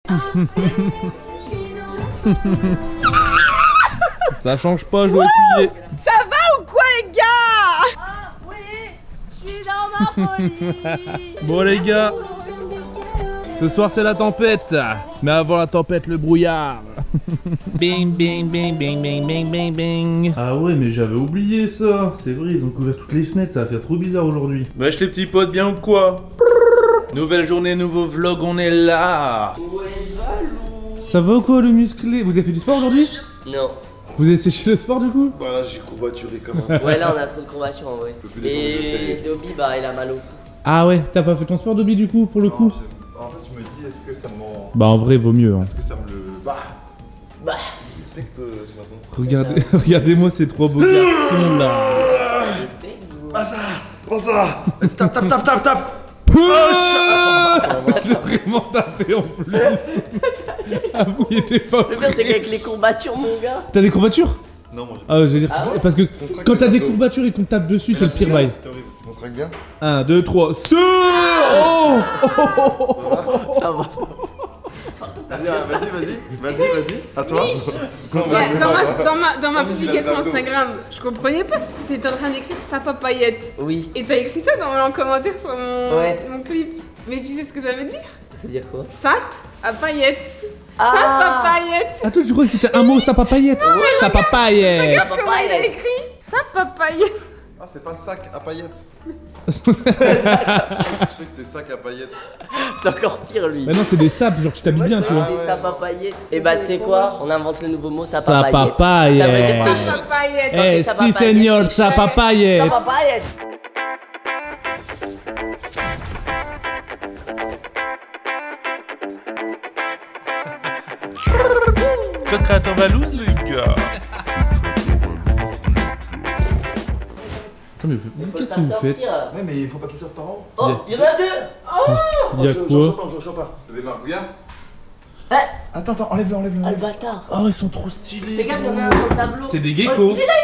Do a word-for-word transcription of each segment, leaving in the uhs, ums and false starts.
Ça change pas, Joël Cuillet. Ça va ou quoi les gars? Ah oui, je suis dans ma folie. Bon les gars, ce soir c'est la tempête. Mais avant la tempête, le brouillard. Bing bing bing bing bing bing bing bing. Ah ouais, mais j'avais oublié ça. C'est vrai, ils ont couvert toutes les fenêtres, ça va faire trop bizarre aujourd'hui. Wesh les petits potes, bien ou quoi? Nouvelle journée, nouveau vlog, on est là. Ça va ou quoi le musclé? Vous avez fait du sport aujourd'hui? Non. Vous avez séché le sport du coup? Voilà, j'ai courbaturé quand même. Ouais, là on a trop de courbatures en vrai. peux plus descendre les Et escaliers. Dobby, bah il a mal au cou. Ah ouais, t'as pas fait ton sport Dobby du coup pour le Non, coup? je- En fait, je me dis, est-ce que ça m'en. Bah en vrai vaut mieux hein. Est-ce que ça me le. Bah Bah. Peut-être que ce matin. Regardez, regardez-moi ces trois beaux garçons là. Pas ça Pas ça Vas-y, tape, tape, tape, tape, tape. Je l'ai vraiment tapé en plus. Ah vous y étiez pas. Le pire c'est qu'avec les courbatures mon gars. T'as des courbatures? Non, moi j'ai. Ah je veux dire, Ah ouais parce que Contracte quand t'as des un peu. courbatures et qu'on tape dessus, c'est le pire bail. C'est horrible. On traque bien. un, deux, trois, ce oh, Ça va. Vas-y, vas-y, vas-y, vas-y, vas-y. À toi. Non, Ouais, vas-y, dans, vas-y. ma, dans ma, dans ma Ah, mais j'ai publication la table d'eau. Instagram, je comprenais pas. T'étais en train d'écrire sa papayette. Oui. Et t'as écrit ça dans un commentaire sur mon, Ouais. mon clip. Mais tu sais ce que ça veut dire? Ça veut dire quoi? Sap à paillettes. Ah. Sap à paillettes. Attends, tu crois que c'était un mot, sa papayette? Sa papayette. Regarde comment il a paillettes. écrit. Sap à paillettes. Ah, c'est pas le sac à paillettes. Je croyais que c'était sac à paillettes. C'est encore pire lui. Bah non, c'est des sapes, genre tu t'habilles bien, tu vois. C'est sa papaillette. Et bah tu sais quoi? On invente le nouveau mot sa Sa papaillette. papayette. Ça veut dire que t'es Sap chic. à paillettes. Quand t'es Eh, sa si papayette, señor, t'es sa chic. papayette. Sa papaillette. Code créateur Valouz, les gars. Attends, mais Faut qu'est-ce le que vous faire faites? sortir. Ouais, mais il faut pas qu'il sorte par an. Oh, il y en a deux. Il y a Je- quoi? J'en pas, j'en pas. C'est des margouillards. Ouais. Attends, attends, enlève-le, enlève-le. Ah le enlève-le. bâtard. Oh, ils sont trop stylés. Fais gaffe, il y en a un sur le tableau. C'est des geckos. Oh, il est là,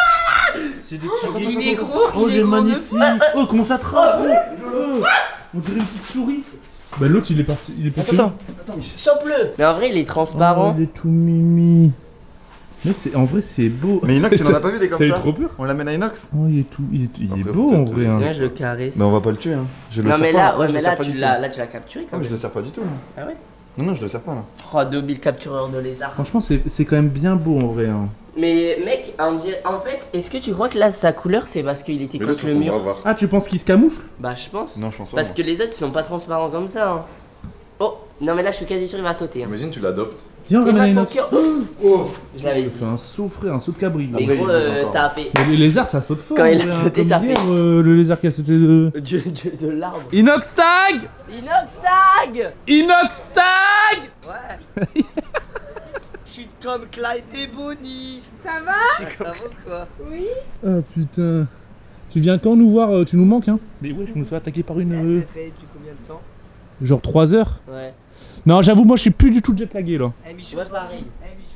C'est des petits Il est gros, Oh, il il est est gros de magnifique. fou. Oh, comment ça trappe? Oh, on dirait une petite souris. Bah l'autre, il est parti. Il est parti. Attends, attends, Michel. Chope-le. Mais en vrai, il est transparent. Oh, il est tout mimi. Mec, c'est en vrai, c'est beau. Mais Inox, il en a pas vu des comme T'as eu ça. trop peur? On l'amène à Inox. Oh, il est tout. Il est, il est Après, beau peut-être en vrai. les- hein. Sinon, je le caresse. Mais on va pas le tuer, hein. Je le Non sers mais pas, là, moi, ouais, je mais le là sers pas tu du l'as, tout. là tu l'as capturé quand Non, mais même. je le sers pas du tout. hein. Ah ouais. Non, non, je le sers pas là. Oh, Dobby le captureur de lézard. Franchement, c'est c'est quand même bien beau en vrai. Hein. Mais mec, on dirait- en fait, est-ce que tu crois que là sa couleur c'est parce qu'il était Mais là, contre sur le ton mur? bras, voir. Ah, tu penses qu'il se camoufle? Bah je pense. Non, je pense pas. Parce moi. que les autres ils sont pas transparents comme ça. Hein. Oh, non mais là je suis quasi sûr il va sauter. Hein. Imagine, tu l'adoptes. Viens, on T'es ramène pas un son autre. cœur. Oh Je l'avais Il dit. fait un saut, frère, un saut de cabri. Mais Après, gros, il bouge euh, encore. ça a fait. Mais les lézards, ça saute fort. Quand en il a vrai, hein, sauté, comme ça hier, fait- euh, le lézard qui a sauté de. Dieu, Dieu de l'arbre. Inox tag! Inox tag. Inox tag! Ouais. Je suis comme Clyde et Bonnie. Ça va? Ça va quoi? Oui. Oh putain. Tu viens quand nous voir? euh, Tu nous manques, hein? Mais ouais, je me suis attaqué par une. euh, depuis combien de temps? genre trois heures? Ouais. Non, j'avoue, moi je suis plus du tout jet lagué là. Eh Michou, ouais, pareil.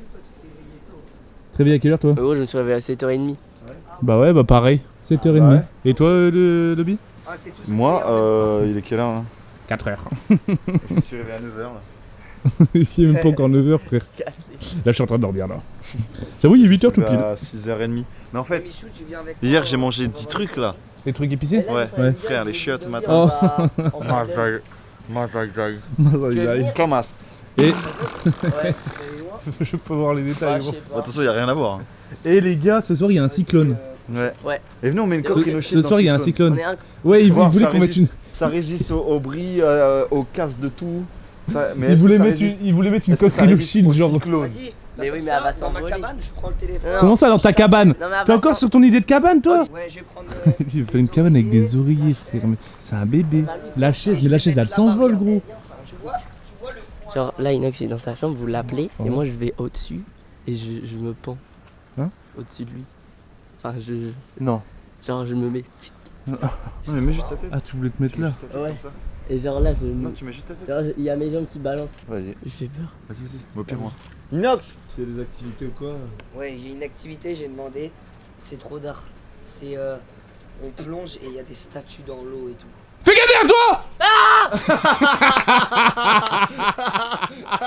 Très bien, à quelle heure toi? Oh, je me suis réveillé à sept heures trente. Bah ouais, bah pareil. sept heures trente. Ah ouais. Et toi, euh, de Dobby? Moi, euh, il est quelle heure là? quatre heures. Je me suis réveillé à neuf heures là. Il est même pas encore neuf heures, frère. Cassé. Là, je suis en train de dormir là. J'avoue, il est huit heures tout pile. À six heures trente. Mais en fait, hier j'ai mangé dix trucs là. Les trucs épicés? Ouais, Ouais. frère, les chiottes ce matin. Oh. Mazag, mazag, zag. venir Comment? Et Ouais. je peux voir les Ah, détails. je gros. sais pas. Attention, y a rien à voir. hein. Et les gars, ce soir il y a un cyclone. Ouais. Ouais. Et venez, on met une Ce- coque Ce, rhinochite ce dans soir il y a un le On cyclone. est un. Ouais, ils, Voir, ils voulaient ça qu'on mette résiste. une. Ça résiste au, au bruit, euh, au casse de tout. Ça, mais Ils est-ce que voulaient ça mettre une, résiste- ils voulaient mettre une est-ce que coque ça résiste rhinochite, au genre. cyclone? Mais oui, mais elle va s'envoler. je prends le téléphone. Non, Comment ça dans ta cabane? Non, mais elle T'es va encore s'en- sur ton idée de cabane toi? Ouais, je vais prendre. Il veut faire une cabane avec des oreillers, frère. mais C'est un bébé. La chaise, mais la chaise elle s'envole, gros. Tu vois, tu vois le. Genre là, Inox est dans sa chambre, vous l'appelez, Oh. et moi je vais au-dessus et je, je me pends. Hein? Au-dessus de lui. Enfin, je. Non. Genre, je me mets. Non, mais mets juste ta tête. Ah, tu voulais te Tu mettre mets là? juste ta tête Ouais. comme ça. Et genre là, je. Non, me- tu mets juste ta tête. Genre, il y a mes jambes qui balancent. Vas-y, Je fais peur. vas-y, vas-y. Au pire, moi. Inox! C'est des activités ou quoi? Ouais, il y a une activité, j'ai demandé. C'est trop d'art. C'est. Euh, on plonge et il y a des statues dans l'eau et tout. Fais gaffe derrière toi!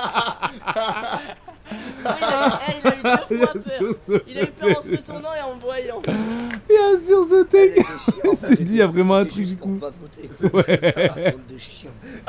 moins peur. Il a eu peur en se retournant et en me voyant. Il y a sur ce texte. Tu te dis, il y a vraiment un truc du coup. Ouais. De chien.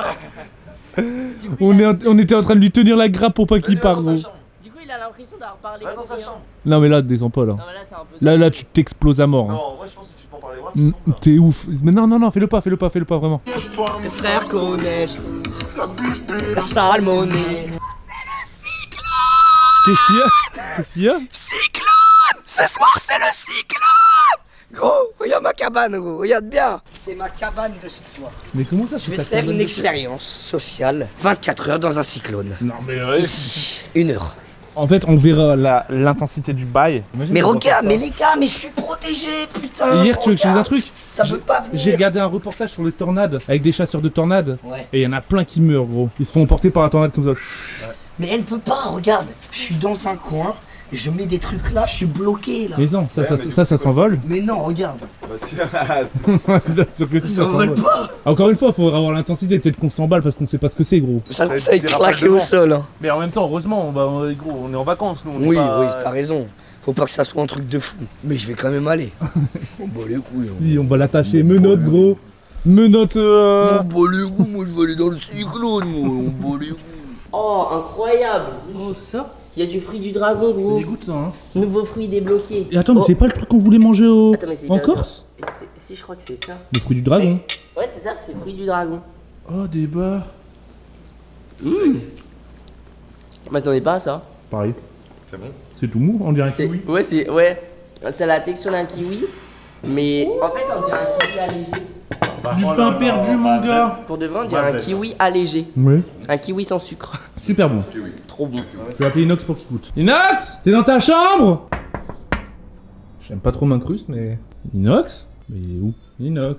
On, est en- on était en train de lui tenir la grappe pour pas qu'il parte gros. Du coup, il a l'impression d'avoir parlé Va dans sa coréen. chambre. Non mais là descends pas là. Non, mais là, c'est un peu. Là là tu t'exploses à mort. Non, Hein. en vrai, je pense que si tu peux en parler droit, tu Mm, tombes là. T'es ouf. Mais non non non fais-le pas, fais-le pas, fais-le pas vraiment. Mes frères connaissent la salmonée. Qu'est-ce qu'il y a? Qu'est-ce qu'il y a? Cyclone! Ce soir, c'est le cyclone! Gros, regarde ma cabane, gros, regarde bien. C'est ma cabane de ce soir. Mais comment ça Je se vais fait faire une expérience sociale vingt-quatre heures dans un cyclone. Non mais ouais. Ici, une heure. En fait on verra la- l'intensité du bail. Imagine Mais si on regarde, refait mais les gars, mais je suis protégé, putain. ça. Hier tu veux que je te dise un regarde. truc? Ça J'ai- peut pas venir. J'ai regardé un reportage sur les tornades avec des chasseurs de tornades. Ouais. Et il y en a plein qui meurent gros. Ils se font emporter par la tornade comme ça. Mais elle peut pas, regarde. Je suis dans un coin, je mets des trucs là, je suis bloqué là. Mais non, ça Ouais, ça, mais ça, du ça, coup, ça s'envole. Mais non, regarde. Bah, si, ah, c'est- Bien sûr que si, Ça ça vole s'envole. pas. Encore une fois, il faudra avoir l'intensité, peut-être qu'on s'emballe parce qu'on sait pas ce que c'est gros. Ça Ça ça va te être rappelle claqué devant. au sol. Hein. Mais en même temps, heureusement, on, va, on, est gros, on est en vacances, nous. On est Oui, pas- oui, t'as raison. Faut pas que ça soit un truc de fou. Mais je vais quand même aller. On bat les couilles. hein. Si, on va l'attacher, menotte gros. Menotte euh... On bat les couilles, moi je vais aller dans le cyclone, moi. On bat les couilles. Oh, incroyable. Oh, ça? Il y a du fruit du dragon, gros. Vas-y goûte ça hein. Nouveau fruit débloqué. Et attends, mais Oh. c'est pas le truc qu'on voulait manger au... Attends, mais c'est en bien, Corse? Et c'est- Si, je crois que c'est ça. Le fruit du dragon. Ouais, c'est ça, c'est le fruit du dragon. Oh des barres. Mmh. Je m'attendais pas à ça. Pareil. C'est bon. C'est tout mou, on dirait un C'est- kiwi. Ouais, c'est ouais. C'est la texture d'un kiwi. Mais en fait, on dirait un kiwi allégé. Du Oh pain là perdu là, mon bah, gars. Pour de vrai, on dirait un Mazette. kiwi allégé. Ouais. Un kiwi sans sucre. Super bon. Ok, oui. Trop bon. Je vais appeler Inox pour qu'il goûte. Inox, t'es dans ta chambre? J'aime pas trop m'incruste mais... Inox? Mais il est où? Inox.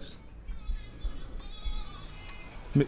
Mais...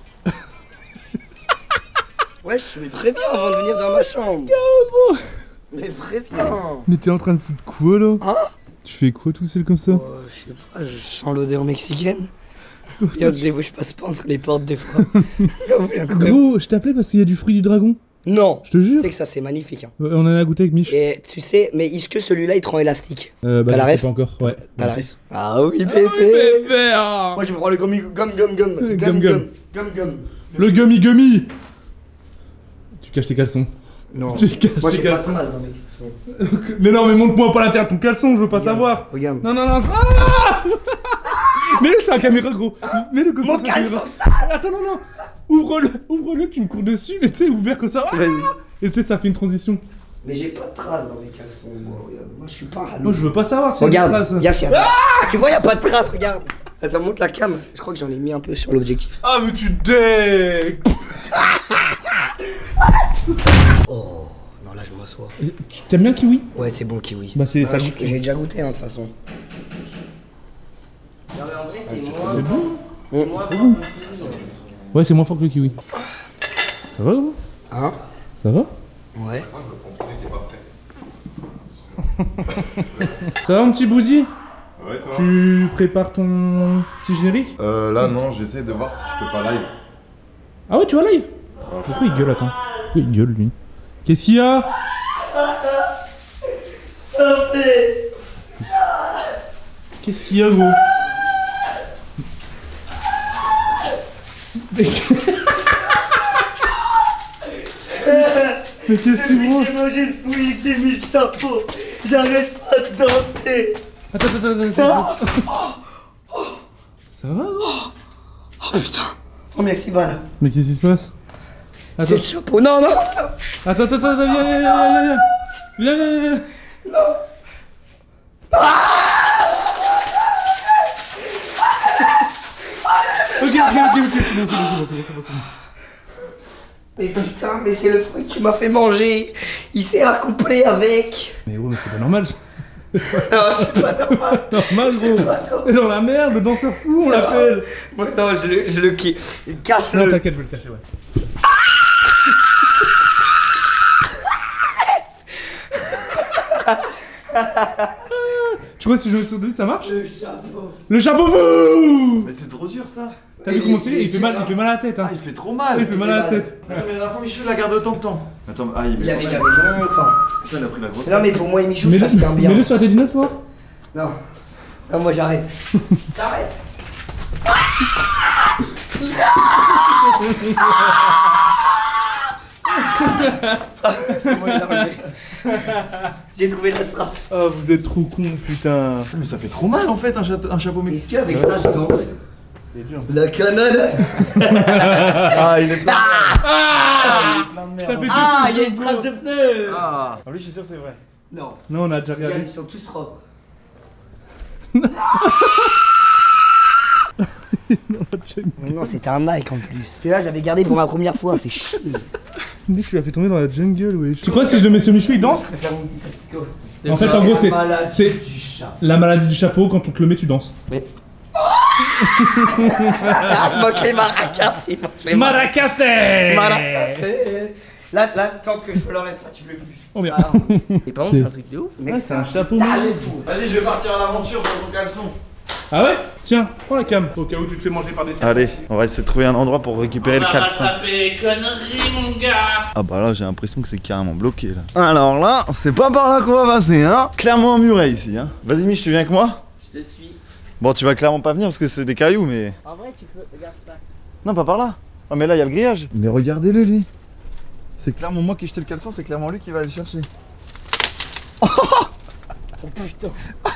Ouais, je me préviens avant de venir dans ma chambre. Mais préviens. Mais t'es en train de foutre quoi là? Hein? Tu fais quoi tout seul comme ça? Oh, je sais pas, je sens l'odeur mexicaine. Regarde, des fois, je passe pas entre les portes des fois. J'avoue, incroyable. Gros, je t'appelais parce qu'il y a du fruit du dragon. Non, Je te jure. tu sais que ça c'est magnifique. Hein. Ouais, on en a goûté avec Mich. Et tu sais, mais est-ce que celui-là il te rend élastique? Euh, bah, T'as la je sais ref pas encore. Ouais. T'as la ref? Ah oui, Ah, bébé. bébé, ah. Moi je vais prendre le gummy, gum gum gum, Gum, gum gum. gum, gum gum. Le gummy gummy. Tu caches tes caleçons. Non, Tu caches moi tes j'ai pas de caleçons. traces dans mes caleçons. Mais non, mais montre-moi pas l'intérieur de ton caleçon, je veux pas Regarde, savoir. Regarde. Non, non, non. Ah mets-le sur la caméra, gros. Mets-le comme Mon ça. sur la caméra. caleçon sale. Attends, non, non. Ouvre-le, ouvre-le, tu me cours dessus, mais tu sais, ouvert comme ça. Ah et tu sais, ça fait une transition. Mais j'ai pas de traces dans mes caleçons, moi, regarde. Moi je suis pas un Moi, halo. je veux pas savoir si c'est Regarde, une trace. regarde s'il y a Ah Tu vois, y a pas de traces, regarde. Attends, monte la cam. Je crois que j'en ai mis un peu sur l'objectif. Ah, mais tu dégues. Oh, non, là je m'assois. Tu t'aimes bien kiwi? Ouais, c'est bon, kiwi. Bah, c'est Ah, ça. j'ai j'ai déjà goûté, hein, de toute façon. Non, mais en vrai, c'est moins. C'est bon. C'est moins fort que le kiwi. hein. Ouais, c'est moins fort que le kiwi. Ça va, gros? Hein? Ça va? Ouais. Moi, je me prends le truc qui est pas prêt. Ça va, mon petit Bouzy? Ouais, toi? Tu prépares ton petit générique? Euh, là, non, j'essaie de voir si je peux pas live. Ah ouais, tu vas live? Pourquoi il gueule, attends? Pourquoi il gueule, lui? Qu'est-ce qu'il y a? Qu'est-ce qu'il y a, gros? Mais Mais qu'est-ce que tu vois? mangé le fruit, j'ai mis le chapeau. J'arrête pas de danser. Attends, attends, attends, attends. Ça va, gros? Oh putain. Oh merci, Val. Mais qu'est-ce qui se passe? C'est le chapeau. Non, non. Attends, attends, attends, viens, viens, viens, viens, viens. Viens, viens, viens. Ok, ok, ok, ok, c'est bon, c'est bon, c'est bon, c'est bon, c'est bon. Mais putain, mais c'est le fruit que tu m'as fait manger. Il s'est accouplé avec. Mais gros, mais c'est pas normal. Non, c'est pas normal. Normal, gros. C'est dans la merde, le danseur fou, on l'appelle. Moi, non, je le, je le qui- casse Non, le. t'inquiète, je vais le cacher, ouais. Tu vois, si je mets sur lui, ça marche? Le chapeau. Le chapeau fou! Mais c'est trop dur ça. T'as vu comment c'est? Il fait mal, il fait mal à la tête hein. Ah, il fait trop mal. Il fait mal à la tête. Attends, mais la dernière fois, Michou l'a gardé autant de temps. Attends, ah, il, Il avait gardé longtemps. Putain, il a pris la grosse. Non, mais pour moi, Michou, Mets-le ça tient bien. mets-le sur la tête d'Inox, toi. Non. Non, moi j'arrête. J'arrête. C'est bon, j'ai enlevé. J'ai trouvé la strap. Oh, vous êtes trop con, putain. Mais ça fait trop mal en fait un, chapeau, un chapeau Est-ce mexicain. qu'avec ça, je danse? C'est dur. La canale. Ah, il est plein de merde. Ah, Il est plein de merde. fait Ah, il y a une trace de pneu. Ah, lui, je suis sûr que c'est vrai. Non. Non, on a déjà Regarde, regardé. ils sont tous propres. Mais non, c'était un Nike en plus. Celui-là, j'avais gardé pour ma première fois, fait chier. Mec, tu l'as fait tomber dans la jungle, wesh. Tu crois que si je le mets sur Michou, il danse? Je vais faire mon petit asticot. En fait, en gros, c'est Malade c'est du chat. la maladie du chapeau. Quand on te le met, tu danses. Moqué maracassé. Maracassé. Maracassé. Là, là, tant que je peux l'enlève pas, tu peux plus. Oh bien. Ah, et par contre, c'est un truc de ouf. Mec, c'est un chapeau. Ah, mec. le fou. Vas-y, je vais partir à l'aventure dans ton caleçon. Ah ouais? Tiens, prends la cam. Au cas où tu te fais manger par des serpents. Allez, on va essayer de trouver un endroit pour récupérer le caleçon. rattraper, connerie, mon gars. Ah bah là, j'ai l'impression que c'est carrément bloqué là. Alors là, c'est pas par là qu'on va passer, hein. Clairement un muret ici, hein. Vas-y, Mich, tu viens avec moi? Je te suis. Bon, tu vas clairement pas venir parce que c'est des cailloux, mais. En vrai, tu peux. Regarde, je passe. Non, pas par là. Ah, mais là, il y a le grillage. Mais regardez-le, lui. C'est clairement moi qui ai jeté le caleçon, c'est clairement lui qui va aller le chercher. Oh putain.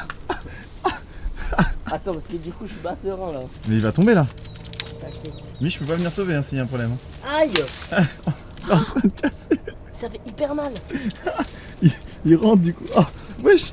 Attends, parce que du coup, je suis bas serein là. Mais il va tomber là. T'inquiète. Mich, je peux pas venir sauver hein, s'il y a un problème. Aïe. Il est en train de casser. Ça fait hyper mal. Il, il rentre du coup. Oh, wesh.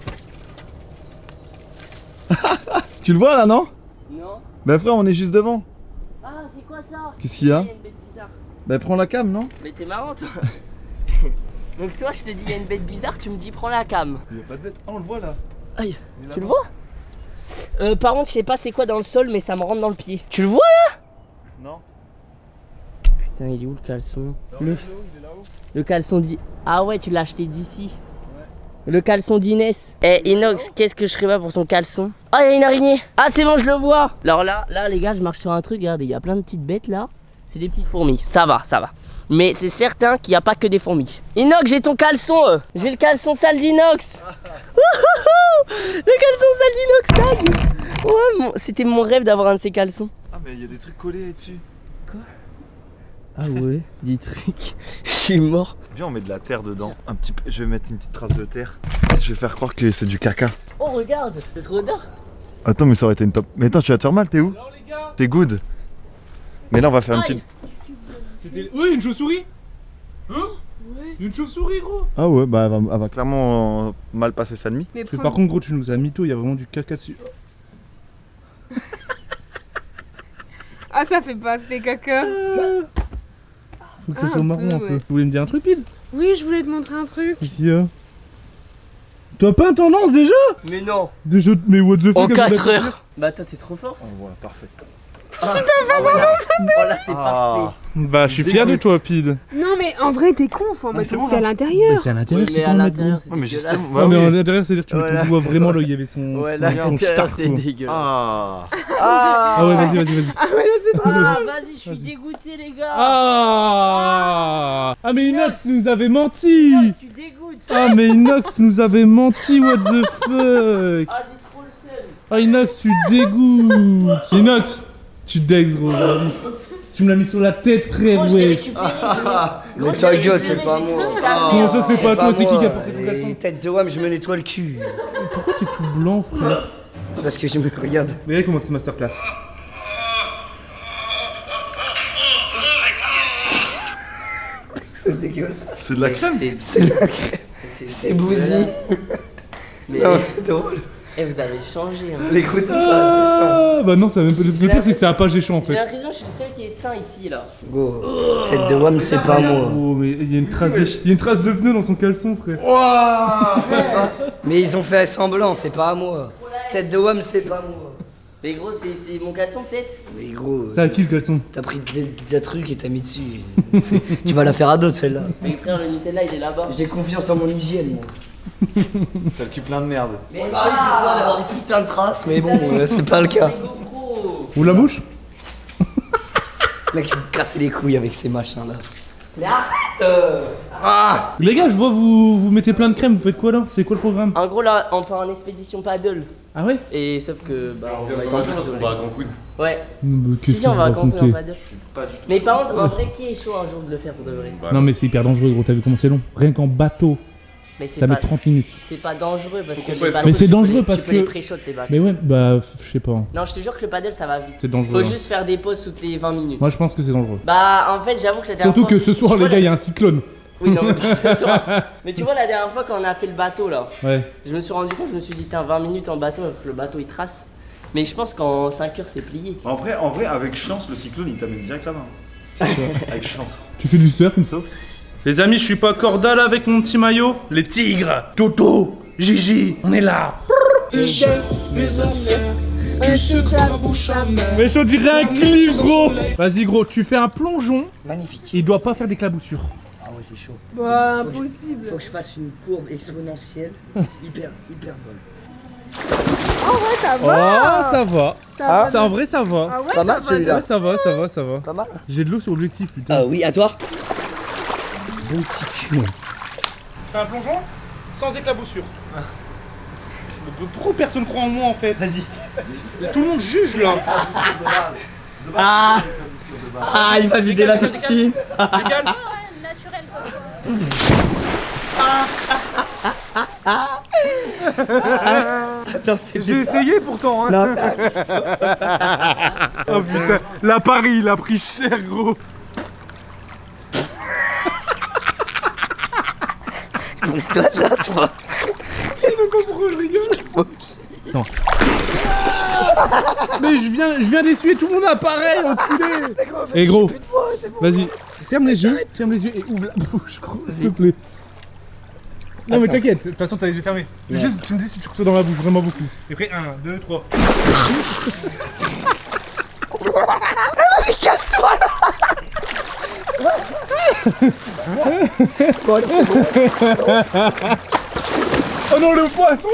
Tu le vois là, non? Non. Bah, frère, on est juste devant. Ah, c'est quoi ça? Qu'est-ce qu'il y a? Il y a une bête bizarre. Bah, prends la cam, non? Mais t'es marrant toi. Donc toi, je te dis, il y a une bête bizarre, tu me dis, prends la cam. Il y a pas de bête. Ah, on le voit là. Aïe. Il est Tu le là-bas. vois? Euh, par contre, je sais pas c'est quoi dans le sol, mais ça me rentre dans le pied. Tu le vois là? Non. Putain, il est où le caleçon? Non, Le, il est là-haut, il est là-haut. le caleçon d'I... Ah ouais, tu l'as acheté d'ici. Le caleçon d'Inès. Eh Inox, qu'est-ce que je ferais pas pour ton caleçon? Ah, il y a une araignée. Ah, c'est bon, je le vois. Alors là, là les gars, je marche sur un truc, regardez, il y a plein de petites bêtes là. C'est des petites fourmis. Ça va, ça va. Mais c'est certain qu'il n'y a pas que des fourmis. Inox, j'ai ton caleçon. euh. J'ai le caleçon sale d'Inox. Le caleçon sale d'Inox, tag. Ouais, mon- c'était mon rêve d'avoir un de ces caleçons. Ah, mais il y a des trucs collés dessus. Ah ouais, des trucs. Je suis mort. Viens, on met de la terre dedans. Un petit peu. Je vais mettre une petite trace de terre. Je vais faire croire que c'est du caca. Oh, regarde, c'est trop d'art. Attends, mais ça aurait été une top. Mais attends, tu vas te faire mal, t'es où? Alors les gars, T'es good. Mais là, on va faire une Aïe. petite. c'était. Oui, une chauve-souris. Hein? Une chauve-souris, gros. Ah ouais, bah elle va, elle va clairement euh, mal passer sa nuit. Mais Parce que prends- par contre, gros, tu nous as mytho, il y a vraiment du caca dessus. Ah, ça fait pas aspect caca. Faut que ça Ah, soit un marron peu, un peu. ouais. Tu voulais me dire un truc, Pide? Oui, je voulais te montrer un truc. Qu'est-ce qu'il y a? T'as pas un tendance déjà? Mais non. Des jeux de. Mais what the fuck? En elle quatre vous a- heures. Bah, toi, t'es trop fort. Oh voilà, parfait. Oh là, c'est Ah. parfait. Bah, je suis fier de Dégoûte. toi, Pide. Non, mais en vrai, t'es con. Faut en mais mettre c'est aussi bon, à là. l'intérieur. c'est à Oui, l'intérieur. mais à l'intérieur, c'est Ouais, mais dégueulasse. justement, Ouais, bah mais oui. à l'intérieur, c'est-à-dire que tu Voilà. tu vois vraiment là où il y avait son. Ouais, son- là, son l'intérieur, stark, c'est quoi. dégueulasse. Ah. Ah, Ah ouais, vas-y, vas-y, vas-y. Ah, ouais, là, c'est trop. Ah, vas-y, je suis dégoûté, les gars. Ah Ah, mais Inox nous avait menti. Ah, je suis dégoûté. Ah, mais Inox nous avait menti, what the fuck. Ah, j'ai trop le seum. Ah, Inox, tu dégoûtes. Inox, tu dex, gros. vas-y. Tu me l'as mis sur la tête, frère, Gros, je l'ai wesh. récupéré. je l'ai- Mais Gros, je ta l'ai gueule, récupéré, c'est pas j'ai moi. touché ta Ah. Comment ça, c'est pas toi, c'est qui qui a moi. porté ton Et caleçon? tête de wam, je me nettoie le cul. Pourquoi t'es tout blanc, frère? C'est parce que je me regarde. Regardez comment c'est masterclass. C'est dégueulasse. C'est de la crème. C'est- C'est la crème. c'est- C'est bousillé. Mais Non, c'est drôle. eh, vous avez changé. Hein. Les couteaux, ça, c'est Ah, bah non, ça même pas. Le J'ai pire, c'est que c'est un pas géchant en J'ai fait. l'impression que je suis le seul qui est sain ici, là. ça. Go. Tête de wam, c'est pas moi. Oh, mais il y a une trace de, il y a une trace de pneu dans son caleçon, frère. Wouah, c'est pas- Mais ils ont fait semblant, c'est pas à moi. Tête de wam, c'est pas moi. Mais gros, c'est c'est mon caleçon, peut-être. Mais gros. C'est à qui le caleçon? T'as pris un truc et t'as mis dessus. Tu vas la faire à d'autres celle-là. Mais frère, le Nutella, il est là-bas. J'ai confiance en mon hygiène, moi. T'as le cul plein de merde. Mais On arrive des fois d'avoir des putains de traces, mais bon, là c'est pas le cas. Mais GoPro. Ou la bouche? mec, il me casse les couilles avec ces machins là. Mais arrête euh... Ah. Les gars, je vois vous, vous mettez plein de crème, vous faites quoi là? C'est quoi le programme? En gros là, on part en expédition paddle. Ah ouais? Et sauf que bah on va on va à Cancun. Ouais. Bah, Si si on va à Cancun en paddle. Pas du tout. Mais par contre, en vrai, qui est chaud un jour de le faire pour de vrai? Non mais c'est hyper dangereux gros, t'as vu comment c'est long? Rien qu'en bateau, Mais c'est ça pas, met trente minutes. c'est pas dangereux parce que qu'on les fasse- bateaux, Mais c'est tu peux dangereux les- parce tu peux les que- pré-shot les bateaux. Mais ouais, bah je sais pas. Non, je te jure que le paddle ça va vite. C'est dangereux. Faut hein. juste faire des pauses toutes les vingt minutes. Moi je pense que c'est dangereux. Bah en fait, j'avoue que la dernière Surtout fois... que ce soir Tu les vois, gars, il y la- a un cyclone. Oui, non, mais pas ce soir. Mais tu vois, la dernière fois quand on a fait le bateau là, Ouais. je me suis rendu compte, je me suis dit, t'as vingt minutes en bateau, alors que le bateau il trace. Mais je pense qu'en cinq heures c'est plié. En vrai, en vrai, avec chance, le cyclone il t'amène direct là-bas. Avec chance. Tu fais du surf comme ça? Les amis, je suis pas cordal avec mon petit maillot. Les tigres, Toto, Gigi, on est là. Mais je dirais un cliff gros. Vas-y gros, tu fais un plongeon. Magnifique. Il doit pas faire d'éclaboussures. Ah ouais, c'est chaud. Bah, Faut que je- impossible. Faut que je fasse une courbe exponentielle, hyper, hyper bonne. Oh ouais, ça Oh, va. ça va. Ça va. Ça, en vrai, ça va. Ah ouais, Pas mal, ça va. celui-là. Ouais, ça va, ça va, ça va. Pas mal. J'ai de l'eau sur l'objectif, putain. Ah oui, à toi. Bon petit cul. Fais un plongeon sans éclaboussure. Pourquoi personne croit en moi en fait? Vas-y. Tout le monde juge là. Ah, ah il m'a vidé la piscine. Légal. Naturel, Attends, c'est J'ai essayé pourtant. Hein. Non. Oh putain, la Paris il a pris cher gros. Pousse-toi là, toi. Pourquoi je rigole? Non. Mais je viens, je viens d'essuyer, tout le monde a pareil, enculé. Et gros, vas-y, ferme les yeux, ferme les yeux et ouvre la bouche, gros, s'il te plaît. Non mais t'inquiète, de toute façon t'as les yeux fermés. Ouais. Juste, tu me dis si tu reçois dans la bouche, vraiment beaucoup. Et après, un, deux, trois. Vas-y, casse-toi là. Bon, allez, c'est bon. Oh non, le poisson.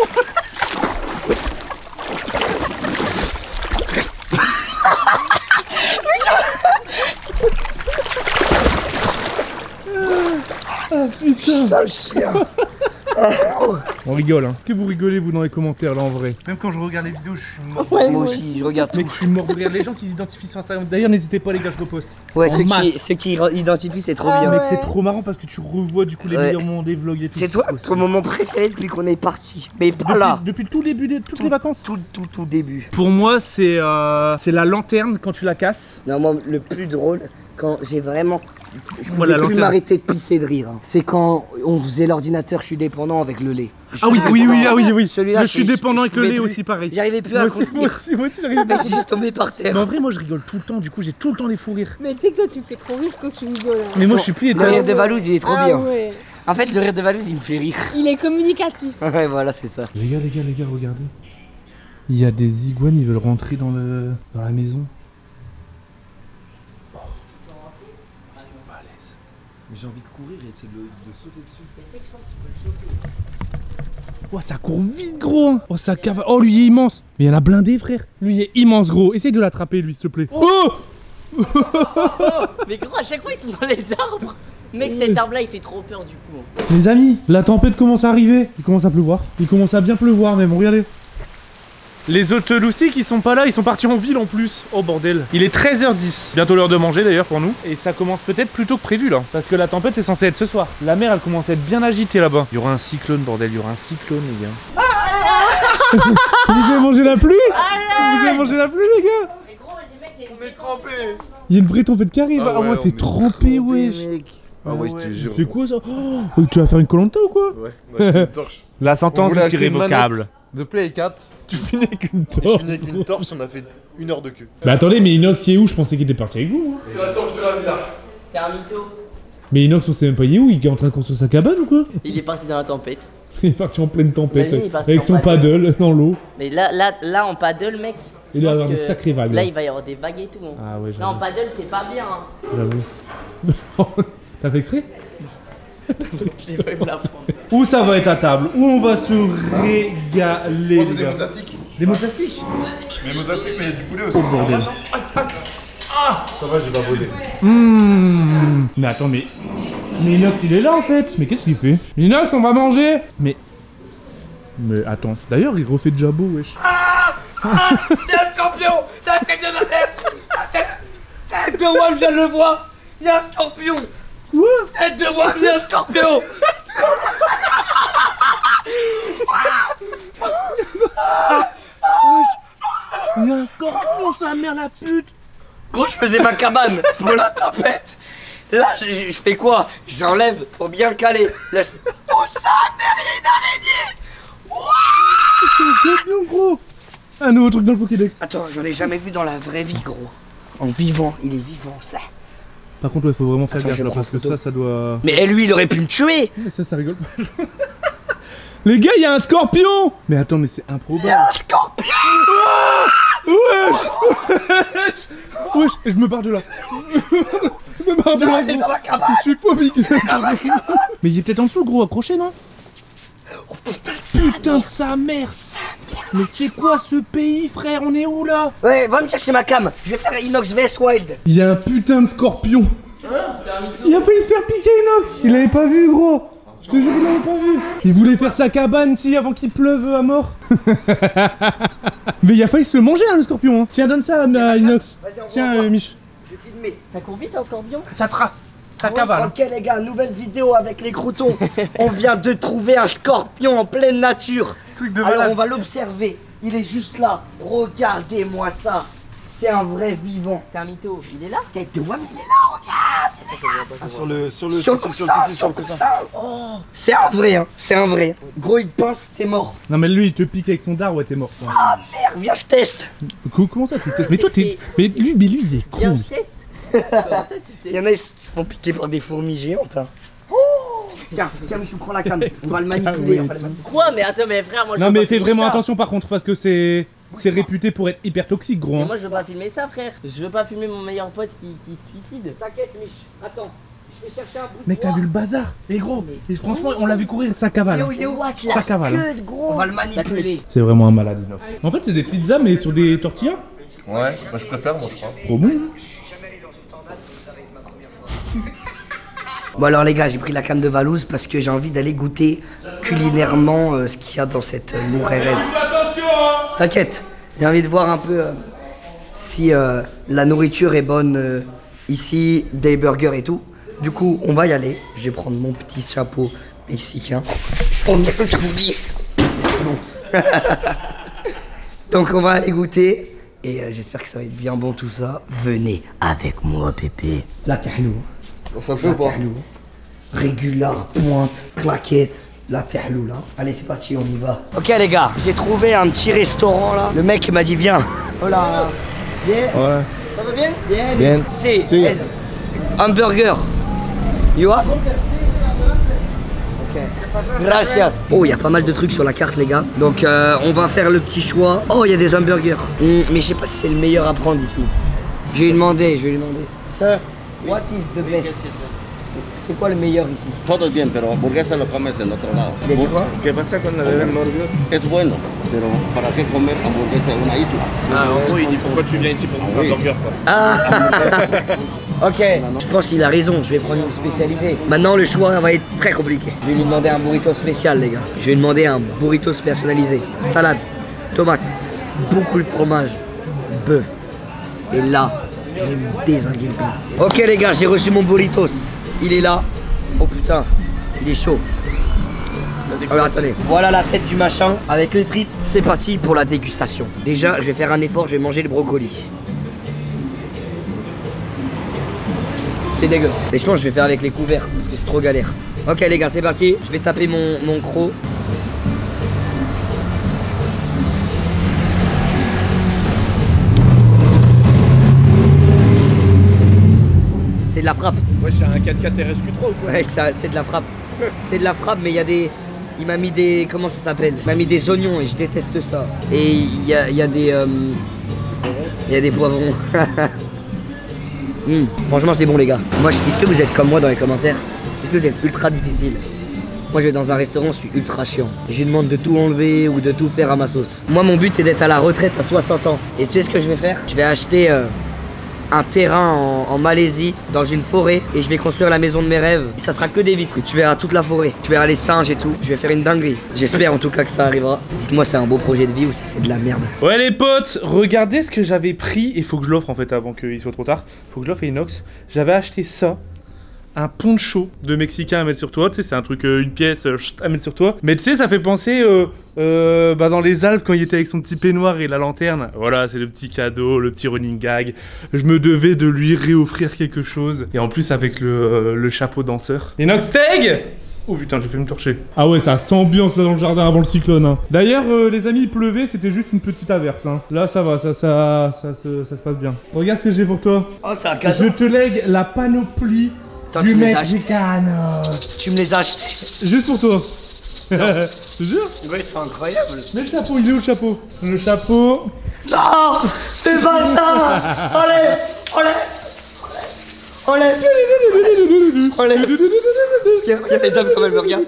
Ah putain. Sale chien. On rigole hein. Que vous rigolez vous dans les commentaires là en vrai. Même quand je regarde les vidéos, je suis mort. Ouais, Moi aussi, je regarde tout. Mec, je suis mort de rire. Les gens qui s'identifient sur Instagram. D'ailleurs, n'hésitez pas les gars, je reposte. Ouais, En ceux masse. qui, ceux qui identifient, c'est trop Ah bien. Mec, ouais. c'est trop marrant parce que tu revois du coup les Ouais. meilleurs moments des vlogs et tout. C'est toi trop ton moment préféré depuis qu'on est parti. Mais pas Depuis, là. depuis le tout début de toutes Tout- les vacances. Tout, tout, tout début. Pour moi, c'est euh, c'est la lanterne quand tu la casses. Non, moi, le plus drôle, quand j'ai vraiment. Je Moi, pouvais la plus lanterne. m'arrêter de pisser de rire. hein. C'est quand on faisait l'ordinateur, je suis dépendant avec le lait. Ah oui, oui, oui, ah oui, oui. Celui-là, Je suis je- dépendant je avec le pouvais lait plus. aussi, pareil. J'arrivais plus Moi à aussi, moi contenir. aussi, moi aussi, j'arrive pas à Je suis tombé par Mais terre. en vrai, moi je rigole tout le temps, du coup j'ai tout le temps des fous rires. Mais tu sais que toi, tu me fais trop rire quand tu rigoles. hein. Mais moi je suis plus Le éteint. rire de Valouz, il est trop Ah bien. ouais. En fait, le rire de Valouz, il me fait rire. Il est communicatif. Ouais, voilà, c'est ça. Les gars, les gars, les gars, regardez. Il y a des iguanes, ils veulent rentrer dans, le... dans la maison. Mais j'ai envie de courir et de, de sauter dessus. Oh, ça court vite, gros. Oh, ça cave. Oh, lui il est immense. Mais il y en a blindé, frère. Lui il est immense, gros. Essaye de l'attraper, lui, s'il te plaît. Oh, Mais gros, à chaque fois ils sont dans les arbres. Mec, cet arbre là il fait trop peur du coup. Les amis, la tempête commence à arriver. Il commence à pleuvoir. Il commence à bien pleuvoir, même. Regardez. Les autres loustiques ils sont pas là, ils sont partis en ville en plus. Oh bordel. Il est treize heures dix. Bientôt l'heure de manger d'ailleurs pour nous. Et ça commence peut-être plus tôt que prévu là. Parce que la tempête est censée être ce soir. La mer elle commence à être bien agitée là-bas. Il y aura un cyclone bordel, il y aura un cyclone les gars. Vous avez mangé la pluie. Vous avez mangé la pluie, les gars. Mais gros, les mecs, il y a une On est trempés. Il y a une vraie tempête qui arrive. Ah Ah ouais, ouais, t'es on est trempé, wesh. Ah ouais, je te jure. C'est quoi ça? Oh, tu vas faire une colanta ou quoi? Ouais, on a acheté une torche. La On sentence voulait est acheter une irrévocable. manette de Play quatre. Tu finis avec une Et je torche. finis avec une torche, on a fait une heure de queue. Bah attendez, mais Inox il est où? Je pensais qu'il était parti avec vous. Moi. C'est la torche de la villa. T'es un mytho. Mais Inox on sait même pas il est où? Il est en train de construire sa cabane ou quoi? Il est parti dans la tempête. Il est parti en pleine tempête Imagine, il est parti avec en son paddle. paddle dans l'eau. Mais là, là, là en paddle, mec. Il je va y pense avoir des que sacrées vagues. Là, Là, il va y avoir des vagues et tout. hein. Ah ouais, Là, en j'avoue. paddle, t'es pas bien. Hein. J'avoue. T'as fait exprès? J'ai pas eu me la prendre. Où ça va être à table? Où on va se régaler Oh, les c'est des gars. mots plastiques. Des mots plastiques? Mais mots plastiques, mais il y a du poulet aussi. Oh bordel. Ah ça va, j'ai pas posé. Mmh. Mais attends, mais... Mais Inox, il est là en fait. Mais qu'est-ce qu'il fait? Inox, on va manger. Mais... Mais attends. D'ailleurs, il refait déjà beau, wesh. Ah Ah Il y a un scorpion. La tête de ma tête. La tête, tête de Wam, je le vois. Il y a un scorpion. Quoi? Tête de Wam, il y a un scorpion. Il y a un scorpion, sa mère la pute. Gros, je faisais ma cabane pour la tempête. Là, je, je fais quoi? J'enlève pour bien caler. Là, je... Oh, ça, merde, il y a une araignée. C'est un scorpion, gros. Un nouveau truc dans le Pokédex. Attends, j'en ai jamais vu dans la vraie vie, gros. En vivant, il est vivant, ça. Par contre, il faut vraiment faire Attends, gaffe je là, prends parce que photo. ça, ça doit... Mais lui, il aurait pu me tuer. Mais ça, ça rigole pas. Les gars, il y a un scorpion. Mais attends, mais c'est Il y improbable. a un scorpion. Wesh. Wesh. Wesh, je me barre de là. Je me barre de Non, là, il est gros. dans ma cabane. Je suis pas big. Mais il est peut-être en dessous, gros, accroché, non? Oh, putain, Putain de sa mère. Mais c'est quoi ce pays, frère? On est où là? Ouais, va me chercher ma cam. Je vais faire Inox vs Wild. Il y a un putain de scorpion. Il a failli se faire piquer, Inox. Il l'avait pas vu, gros. Je te jure, il l'avait pas vu. Il voulait faire sa cabane, si, avant qu'il pleuve à mort. Mais il a failli se le manger, hein, le scorpion. Hein. Tiens, donne ça à, à Inox. Vas-y, on Tiens, va euh, Mich. Je vais filmer. Ça court vite un scorpion? Ça trace. Ça Ok les gars, nouvelle vidéo avec les croutons. On vient de trouver un scorpion en pleine nature. Truc de Alors malade. on va l'observer. Il est juste là. Regardez-moi ça. C'est un vrai vivant. T'es un mytho, il est là? Tête de Wam, il est là, regarde. Sur le, sur le, Sur le coussin, sur le coussin. Oh. C'est un vrai, hein. C'est un vrai. Gros, il te pince, t'es mort. Non, mais lui, il te pique avec son dard, ouais, t'es mort. quoi. Ah merde, viens, je teste. Co- Comment ça, tu testes? Mais toi, C'est- t'es. Mais lui, mais lui, il est Viens, con. je teste. Comment ça, tu Il testes? y en a, ils se font piquer par des fourmis géantes. Hein. Tiens, tiens, Michou, prends la cam. On va le manipuler. on va le manipuler. Quoi? Mais attends, mais frère, moi je Non, veux mais pas fais filmer vraiment ça. attention par contre, parce que c'est. C'est réputé pour être hyper toxique, gros. Mais Hein. moi je veux pas filmer ça, frère. Je veux pas filmer mon meilleur pote qui, qui se suicide. T'inquiète, Mich. Attends, je vais chercher un bout de Mec, t'as bois. vu le bazar? Et gros, et franchement, on l'a vu courir sa cavale. Il est où, il est où? Sa cavale. hein. Que de gros. On va le manipuler. C'est vraiment un malade, Inox. En fait, c'est des pizzas, mais sur des tortillas. Ouais, moi je préfère, moi je crois. Trop bon. Bon alors les gars, j'ai pris la cam de Valouz parce que j'ai envie d'aller goûter culinairement euh, ce qu'il y a dans cette euh, Mour R S. T'inquiète, j'ai envie de voir un peu euh, si euh, la nourriture est bonne euh, ici, des burgers et tout. Du coup, on va y aller. Je vais prendre mon petit chapeau mexicain. Oh merde, j'ai oublié. Bon. Donc on va aller goûter et euh, j'espère que ça va être bien bon tout ça. Venez avec moi, Pépé. La tahlou. Ça le fait ou pas? Régular, pointe, claquette, la tahlou là. Allez, c'est parti, on y va. Ok les gars, j'ai trouvé un petit restaurant là. Le mec m'a dit viens. Hola. Bien. Ouais. Ça va bien? Bien. Bien. C'est Si. un burger. You have? Ok. Gracias. Oh, il y a pas mal de trucs sur la carte les gars. Donc euh, on va faire le petit choix. Oh, il y a des hamburgers. Hmm, mais je sais pas si c'est le meilleur à prendre ici. Je vais lui demander, je vais lui demander. Sir, what is the best? C'est quoi le meilleur ici? Todo es bien, pero hamburguesa lo comes en otro lado. ¿De qué va? ¿Qué pasa con el hamburguesa? Es bueno, pero ¿para qué comer hamburguesa en una isla? Ah, en gros, il dit pourquoi tu viens ici pour nous faire un burger quoi. Ah. Ok, je pense qu'il a raison, je vais prendre une spécialité. Maintenant le choix va être très compliqué. Je vais lui demander un burrito spécial les gars. Je vais lui demander un burrito personnalisé. Salade, tomate, beaucoup de fromage, bœuf. Et là, je vais me dézinguer le bide. Ok les gars, j'ai reçu mon burritos. Il est là. Oh putain, il est chaud. Alors attendez, voilà la tête du machin avec les frites. C'est parti pour la dégustation. Déjà, je vais faire un effort, je vais manger le brocoli. C'est dégueu. Et je pense que je vais faire avec les couverts parce que c'est trop galère. Ok les gars, c'est parti. Je vais taper mon, mon croc. C'est de la frappe. Ouais, c'est un quatre quatre R S Q trois ou quoi? Ouais, ça, c'est de la frappe. C'est de la frappe, mais il y a des... Il m'a mis des... Comment ça s'appelle? Il m'a mis des oignons et je déteste ça. Et il y a, il y a des... euh, Il y a des poivrons. Mmh. Franchement, c'est bon, les gars. Moi, je- est-ce que vous êtes comme moi dans les commentaires? Est-ce que vous êtes ultra difficile? Moi, je vais dans un restaurant, je suis ultra chiant. Je lui demande de tout enlever ou de tout faire à ma sauce. Moi, mon but, c'est d'être à la retraite à soixante ans. Et tu sais ce que je vais faire? Je vais acheter... euh, un terrain en, en Malaisie, dans une forêt, et je vais construire la maison de mes rêves. Et ça sera que des vitres. Et tu verras toute la forêt. Tu verras les singes et tout. Je vais faire une dinguerie. J'espère en tout cas que ça arrivera. Dites-moi, c'est un beau projet de vie ou si c'est de la merde. Ouais les potes, regardez ce que j'avais pris. Il faut que je l'offre en fait avant qu'il soit trop tard. Faut que je l'offre à Inox. J'avais acheté ça. Un poncho de Mexicain à mettre sur toi, tu sais, c'est un truc, euh, une pièce euh, à mettre sur toi. Mais tu sais, ça fait penser euh, euh, bah, dans les Alpes quand il était avec son petit peignoir et la lanterne. Voilà, c'est le petit cadeau, le petit running gag. Je me devais de lui réoffrir quelque chose. Et en plus avec le, euh, le chapeau danseur. Inox Tag. Oh putain, j'ai fait me torcher. Ah ouais, ça s'ambiance là dans le jardin avant le cyclone. Hein. D'ailleurs, euh, les amis, il pleuvait, c'était juste une petite averse. Hein. Là, ça va, ça, ça, ça, ça, ça se passe bien. Regarde ce que j'ai pour toi. Oh, c'est un cadeau. Je te lègue la panoplie. Attends, du tu me les Mexicain. Tu me les as achetés. Juste pour toi. Je te jure. Ouais, c'est incroyable. Mais le chapeau, il est où le chapeau? Le chapeau. Non, c'est pas ça. Allez, allez. Allez. Allez. Regarde les dames comme elles me regardent.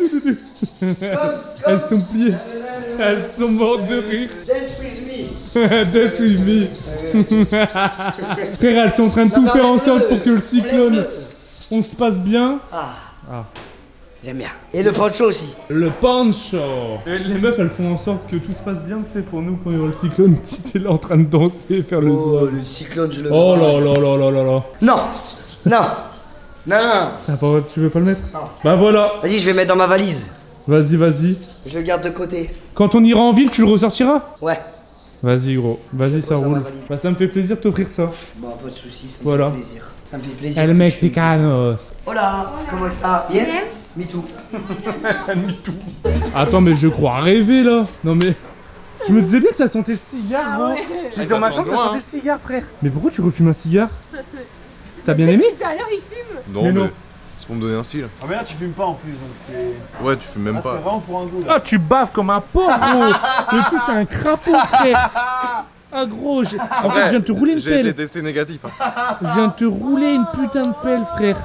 Elles sont pliées. Elles sont mortes de rire. Dance with me. Dance with me. Frère, elles sont en train de tout faire en sorte pour que le cyclone, on se passe bien. Ah. Ah. J'aime bien. Et le poncho aussi. Le poncho. Et les meufs, elles font en sorte que tout se passe bien, tu sais, pour nous quand il y aura le cyclone. Tu es là en train de danser et faire le Oh, zouave. le cyclone, je le Oh là là là là là là. Non. Non. Non, non. Ah, pas, tu veux pas le mettre? Non. Bah voilà. Vas-y, je vais mettre dans ma valise. Vas-y, vas-y. Je le garde de côté. Quand on ira en ville, tu le ressortiras? Ouais. Vas-y gros, vas-y ça roule. Bah ça me fait plaisir de t'offrir ça. Bon, pas de soucis, ça me Voilà. fait plaisir. Ça me fait plaisir. El Mexicano. Hola, comment ça? Bien? Me too. Me too. Attends mais je crois rêver là. Non mais... Je me disais bien que ça sentait le cigare gros. J'étais dans ma chambre, ça sentait le cigare frère. Mais pourquoi tu refumes un cigare? T'as bien aimé? Tout à l'heure il fume. Non mais, mais, non. c'est pour me donner un style. Ah mais là tu fumes pas en plus donc c'est... Ouais tu fumes même Ah, c'est pas. vraiment pour un goût là. Ah tu baves comme un porc gros. Le type c'est un crapaud frère. Ah gros, j'ai... en fait je viens de te rouler une J'ai pelle. été testé négatif. Hein. Je viens de te rouler une putain de pelle frère.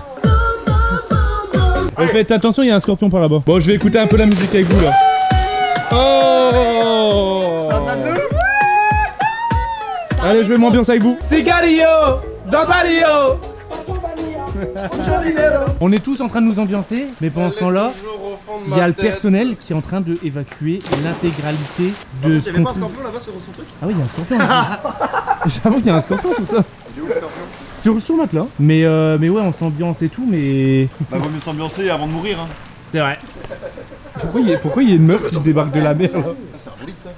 Oh, faites attention, il y a un scorpion par là-bas. Bon je vais écouter un peu la musique avec vous là. Oh, allez, je vais m'ambiancer avec vous. Cigarillo, Dantarillo. On est tous en train de nous ambiancer, mais pendant ce temps-là, il y a le personnel qui est en train de évacuer l'intégralité de. Il y avait pas un scorpion là-bas sur son truc? Ah oui, il y a un scorpion là. J'avoue qu'il y a un scorpion tout ça. Il est où le scorpion? Sur, sur le matelas. Mais, euh, mais ouais, on s'ambiance et tout, mais. Bah vaut mieux s'ambiancer avant de mourir hein. C'est vrai. Pourquoi il y a, pourquoi il y a une meuf qui débarque de la mer là? C'est un ça.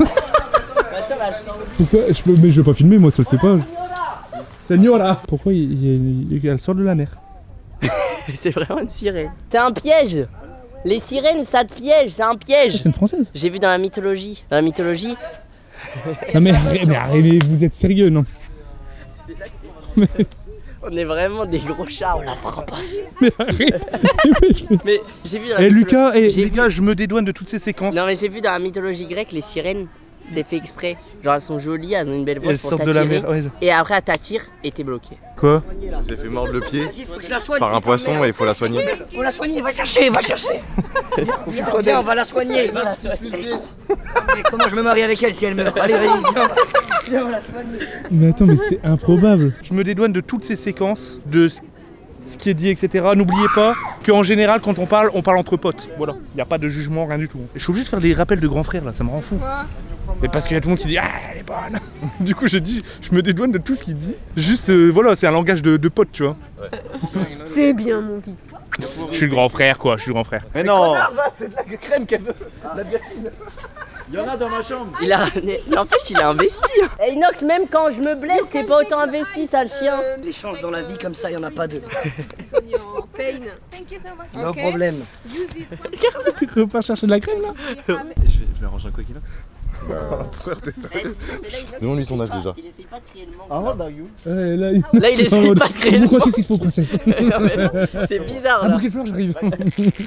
Pourquoi je peux, mais je veux pas filmer moi, ça le fait pas. Señora. Pourquoi il, il, il, elle sort de la mer? C'est vraiment une sirène. C'est un piège. Les sirènes ça te piège, c'est un piège. C'est une française. J'ai vu dans la mythologie. Dans la mythologie. Non mais arrêtez, mais arrêtez, vous êtes sérieux non? Mais... On est vraiment des gros chats, on la fera pas. Mais arrête. Mais j'ai vu dans la Eh mytholo- Lucas, et j'ai les vu- gars, je me dédouane de toutes ces séquences. Non mais j'ai vu dans la mythologie grecque les sirènes, c'est fait exprès. Genre elles sont jolies, elles ont une belle voix Elles pour sortent de la t'attirer. mer, ouais. Et après elles t'attirent et t'es bloqué. Quoi? Il s'est fait mordre le pied Vas-y, faut que je la soigne. par un poisson et il faut la soigner. Faut la soigner, va chercher, va chercher. Viens, on va la soigner. Mais comment je me marie avec elle si elle meurt? Allez, vas-y, viens. Viens, on va la soigner. Mais attends, mais c'est improbable. Je me dédouane de toutes ces séquences, de ce ce qui est dit, et cetera. N'oubliez pas qu'en général, quand on parle, on parle entre potes. Voilà, il n'y a pas de jugement, rien du tout. Et je suis obligé de faire des rappels de grands frères là, ça me rend fou. Mais parce qu'il y a tout le monde qui dit ah elle est bonne. Du coup je dis, je me dédouane de tout ce qu'il dit. Juste euh, voilà, c'est un langage de, de pote, tu vois. C'est bien mon vie. Je suis le grand frère quoi, je suis le grand frère. Mais non. C'est de la crème qu'elle veut. La biafine. Il y en a dans ma chambre. Il a ramené. N'empêche, il a investi. Et Inox, même quand je me blesse, t'es pas autant investi, sale chien. Les chances dans la vie comme ça, il y en a pas deux. Pain. Thank you so much. No problème. Use this one. Tu peux pas chercher de la crème là? Je vais, je vais arranger un quackinox. Frère, t'es sérieux? Demande Demande-lui son âge déjà. Il essaye pas de créer le manque. Ah ouais, you. Ouais, là, il... Là, il essaye pas de créer le Pourquoi manque. qu'est-ce qu'il faut princesse? Non, mais non, c'est bizarre Un là. bouquet de fleurs, j'arrive. What's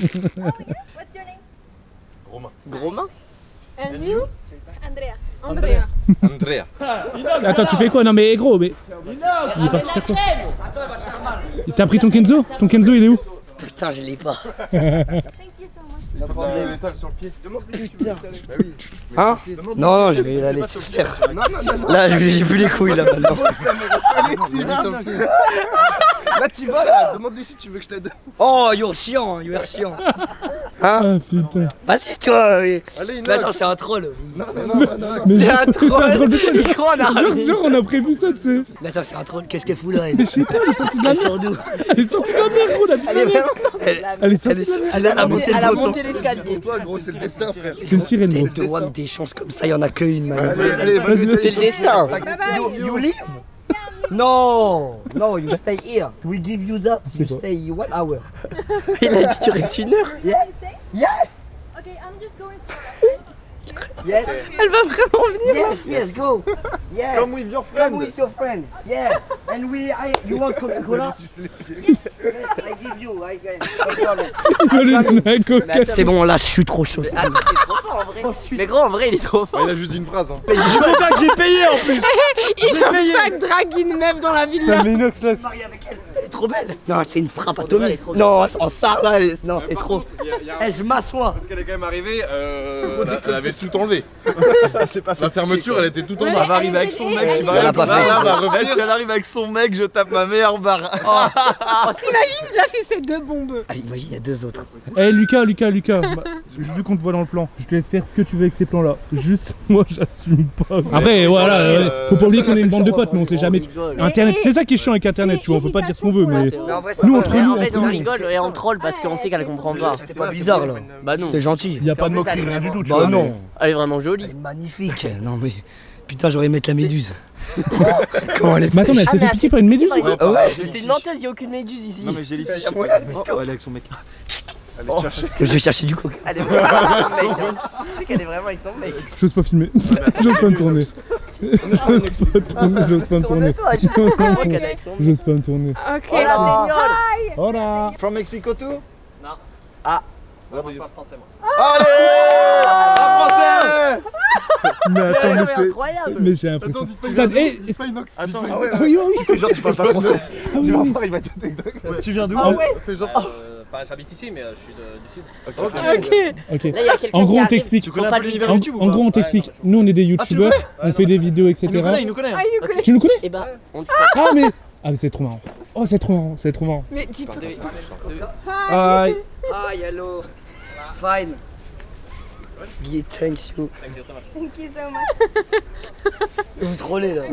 your name? Romain. Gros main. And you? Andrea. Andrea. Andrea. Attends, tu fais quoi? Non mais gros, mais... Il est parti faire quoi? T'as pris ton Kenzo? Ton Kenzo il est où? Putain, je l'ai pas. Il va prendre les métals sur le pied. Putain. Bah oui. Hein? Non, non, je vais la laisser faire. Là, j'ai plus les couilles là maintenant. Là, tu vas là, demande-lui si tu veux que je t'aide. Oh, you're chiant, you're chiant. Hein? Ah putain. Vas-y, toi. Oui. Allez, Mais attends, c'est un troll. Non, non, non, non. Mais C'est un troll. de Il croit en Genre, armée. genre, on a prévu ça, tu sais. Mais attends, c'est un troll. Qu'est-ce qu'elle fout là, elle? Je sais pas, elle est sortie de la Elle mer. sort d'où? Elle est sortie de la mer, gros, la Elle est putain. vraiment sortie de la Elle est Elle sortie est de la mer. elle a monté Elle a le monté bouton. l'escalier. Toi, gros, c'est le destin, frère. C'est une sirène, gros. Tête de roi, des chances comme ça, il y en a qu'une, man. Allez, allez, Vas-y, vas-y. C'est le destin. You, you leave? No, no, you stay here. We give you that. You quoi? stay one hour. Il a dit tu restes une heure. Yeah, yeah, Okay, I'm just going for a friend. yes, Elle va vraiment venir. yes, yes, go. Yeah, Come with your come friend. with your friend. Yeah, and we, I, you want Coca-Cola? Suce les pieds. Yes, I give you. I can. Il va lui donner un coca. C'est bon, là, je suis trop chaud. Ah, il est trop fort en vrai. Mais gros, en vrai, il est trop fort. Il a juste dit une phrase. Hein. Mais du coca que j'ai payé en plus. Il a pas drague une meuf dans la villa. Mais Inox là. Marié avec elle, elle est trop belle. Non, c'est une frappe Pour de vrai, elle est atomique. trop Non, en ça, là, elle est- non, c'est Par trop. contre, il y a- il y a un- Eh, je m'assois. Parce qu'elle est quand même arrivée, euh, elle, elle avait tout enlevé. C'est pas La fermeture, elle était tout en Ouais, bas. Elle va arriver avec son mec, tu vas Elle a rien pas comprendre. fait. Là, elle va revenir. Si elle arrive avec son mec, je tape ma meilleure barre. T'imagines, là c'est ces deux bombes. Allez, imagine, il y a deux autres. Eh Lucas, Lucas, Lucas, bah, vu qu'on te voit dans le plan, je te laisse faire ce que tu veux avec ces plans là. Juste, moi j'assume pas. Après, voilà, euh, ouais, faut pas oublier ça qu'on l'a est une fait bande de chiant, potes, mais on sait jamais. rigole. Internet, Mais- c'est ça qui est chiant avec Internet, tu vois, on peut pas dire ce qu'on veut, mais. Mais en vrai, ça Nous, va. entre Mais nous, en fait, entre on nous. rigole et on troll parce qu'on sait qu'elle comprend pas. C'était pas bizarre là. Bah non. C'était gentil. Y a pas En de plus, moquerie, elle est rien du vraiment- tout, tu Bah vois. non. Elle est vraiment Elle jolie. est magnifique. Non mais. Putain, j'aurais mettre la méduse. Comment elle est Mais attends, mais elle Ah, s'est mais fait piquer par une méduse. Ouais, Ah ouais. Mais c'est une menteuse, y'a aucune méduse ici. Non, mais j'ai les fiches. y a moyen de Oh, elle est avec son mec. Allez, Oh. cherche. Je vais chercher du coca. Elle est vraiment avec son mec. hein. Tu sais qu'elle est vraiment avec son mec. J'ose pas filmer. J'ose pas me tourner. J'ose pas me tourner. J'ose pas me tourner. Tourne-toi, tu sais comment qu'elle est avec son mec. J'ose pas me tourner. Ok. Oh la señor. Hola. From Mexico too? Ah. Where do you- Pas français, moi. Allez! Un français! Mais attends, mais C'est c'est. incroyable. Mais j'ai l'impression. Ça, eh, Dis pas inox. Attends, dis pas ah ouais, inox. oui, oui, oui. fais genre tu parles pas français. oui, Tu vas oui. voir, il va te dire. Tu viens d'où? Ah ouais. Fais genre. Euh, pas j'habite ici, mais euh, je suis de- du sud. Ok. Ok. Ok. Là, il y a quelqu'un En qui gros, on arrive. t'explique. Tu connais un Faut peu pas l'univers En, YouTube ou en pas? gros, on t'explique. Nous, on est des youtubeurs, on fait des vidéos, Il nous connaît, et cetera. il nous connaît. Ah, il nous connaît. Tu nous connais? Et bah, on te Ah, mais. Ah, mais c'est trop marrant. Oh, c'est trop marrant, c'est trop marrant. Mais dis pas. Aïe. Ah, hello. Fine. Guy, thanks you. Thank you so much. Vous trollez là.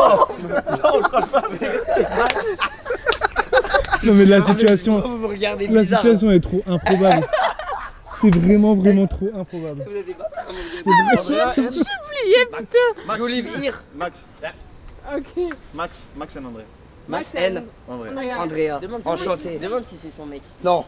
Non, mais la situation. Vous me regardez La bizarre. situation est trop improbable. C'est vraiment, vraiment trop improbable. Vous êtes pas. Andrea, M. Oublié, putain. Max. You live here. Max. Ok. Max. Max et André. Max N. André. Regarde. Andrea. demande si Enchanté. Demande si c'est son mec. Non.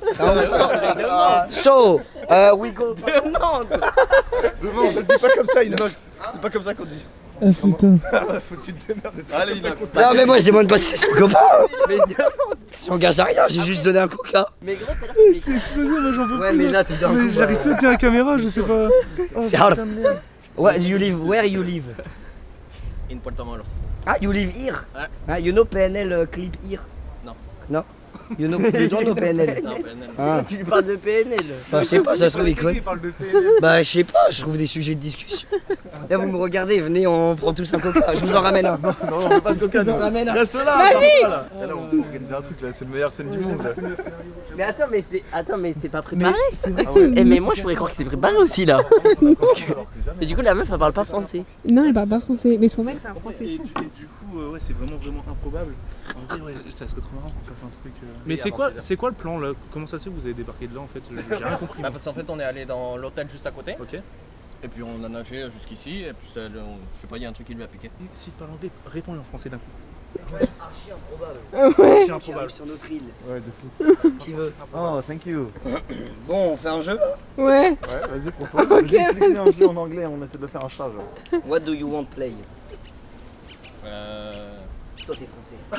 So, uh, we go. Demande. Demain, on se dit pas comme ça, Inox. C'est pas comme ça qu'on dit. Ah putain. Faut que tu te démerdes. Allez, Inox. Non, mais moi, je demande pas si c'est son copain. Mais j'engage à rien, j'ai juste donné un coca. Mais gros, tout à l'heure, tu m'écris. Explosé, moi j'en peux Ouais, mais là, tout d'un coup. Mais j'arrive bah, plus à tenir la caméra, je sais pas. Oh, C'est hard. putain de merde. What you live? Where you live? In Puerto Moros. Ah, you live here? Ouais. Ah, you know P N L uh, clip here? Non. Non? You know, you don't know P N L? Non, P N L. Ah. Tu lui parles de P N L. Bah, je sais pas, ça se trouve, il connaît. parle de P N L. Bah, je sais pas, je trouve des sujets de discussion. Là, vous me regardez, venez, on prend tous un coca. Je vous en ramène un. Non, on veut pas de coca. Je vous en nous. ramène un. Reste là. Vas-y. là, là. Et là, on peut organiser un truc là. C'est le meilleur scène du monde. là. Mais attends, mais c'est attends, mais c'est pas préparé. Ah ouais. Eh, mais moi, je pourrais croire que c'est préparé aussi là. Et du coup, la meuf, elle parle pas français. Non, elle parle pas français. Mais son mec, c'est un Et français. du, et du coup, euh, ouais, c'est vraiment, vraiment improbable. En vrai, ouais, ça serait trop marrant qu'on fasse un truc. euh. Mais c'est quoi, c'est quoi le plan là? Comment ça se fait que vous avez débarqué de là en fait? J'ai rien compris. Bah, moi. parce qu'en fait, on est allé dans l'hôtel juste à côté. Ok. Et puis on a nagé jusqu'ici. Et puis ça, le- on- je sais pas, il y a un truc qui lui a piqué. Si tu parles anglais, réponds en français d'un coup. Archi improbable. Ouais. C'est Qui improbable. arrive sur notre île. Ouais, de fou. Qui veut? Oh, thank you. Bon, on fait un jeu? Ouais. Ouais, vas-y, propose. Ok, Vas-y, explique-lui un jeu en anglais. On essaie de le faire un chat, genre. What do you want play? Euh... Toi, t'es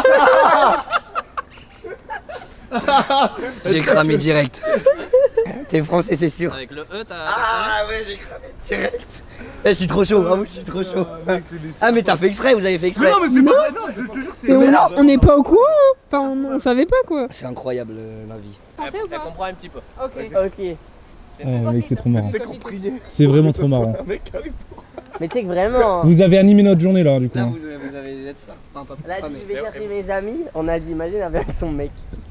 français. J'ai cramé direct. T'es français, c'est sûr. Avec le E, t'as. Ah ouais, j'ai cramé direct. Eh, je suis trop chaud, ah oui, je suis trop chaud. Ah, mais t'as fait exprès, vous avez fait exprès. mais c'est pas. Non, je te jure, Mais on, on n'est pas au courant, hein. Enfin, on, on savait pas quoi. C'est incroyable euh, la vie. Pensez ou Elle pas? comprend un petit peu. Ok. Ok. Ouais, mec, c'est trop marrant. C'est qu'on priait. C'est vraiment trop marrant. Un mec qui arrive. Mais tu sais que vraiment. Vous avez animé notre journée là, du coup. Là, vous avez, vous avez d'être ça. Enfin, pas, Là, pas, si mais- je vais chercher mes amis, on a dit, imagine avec son mec.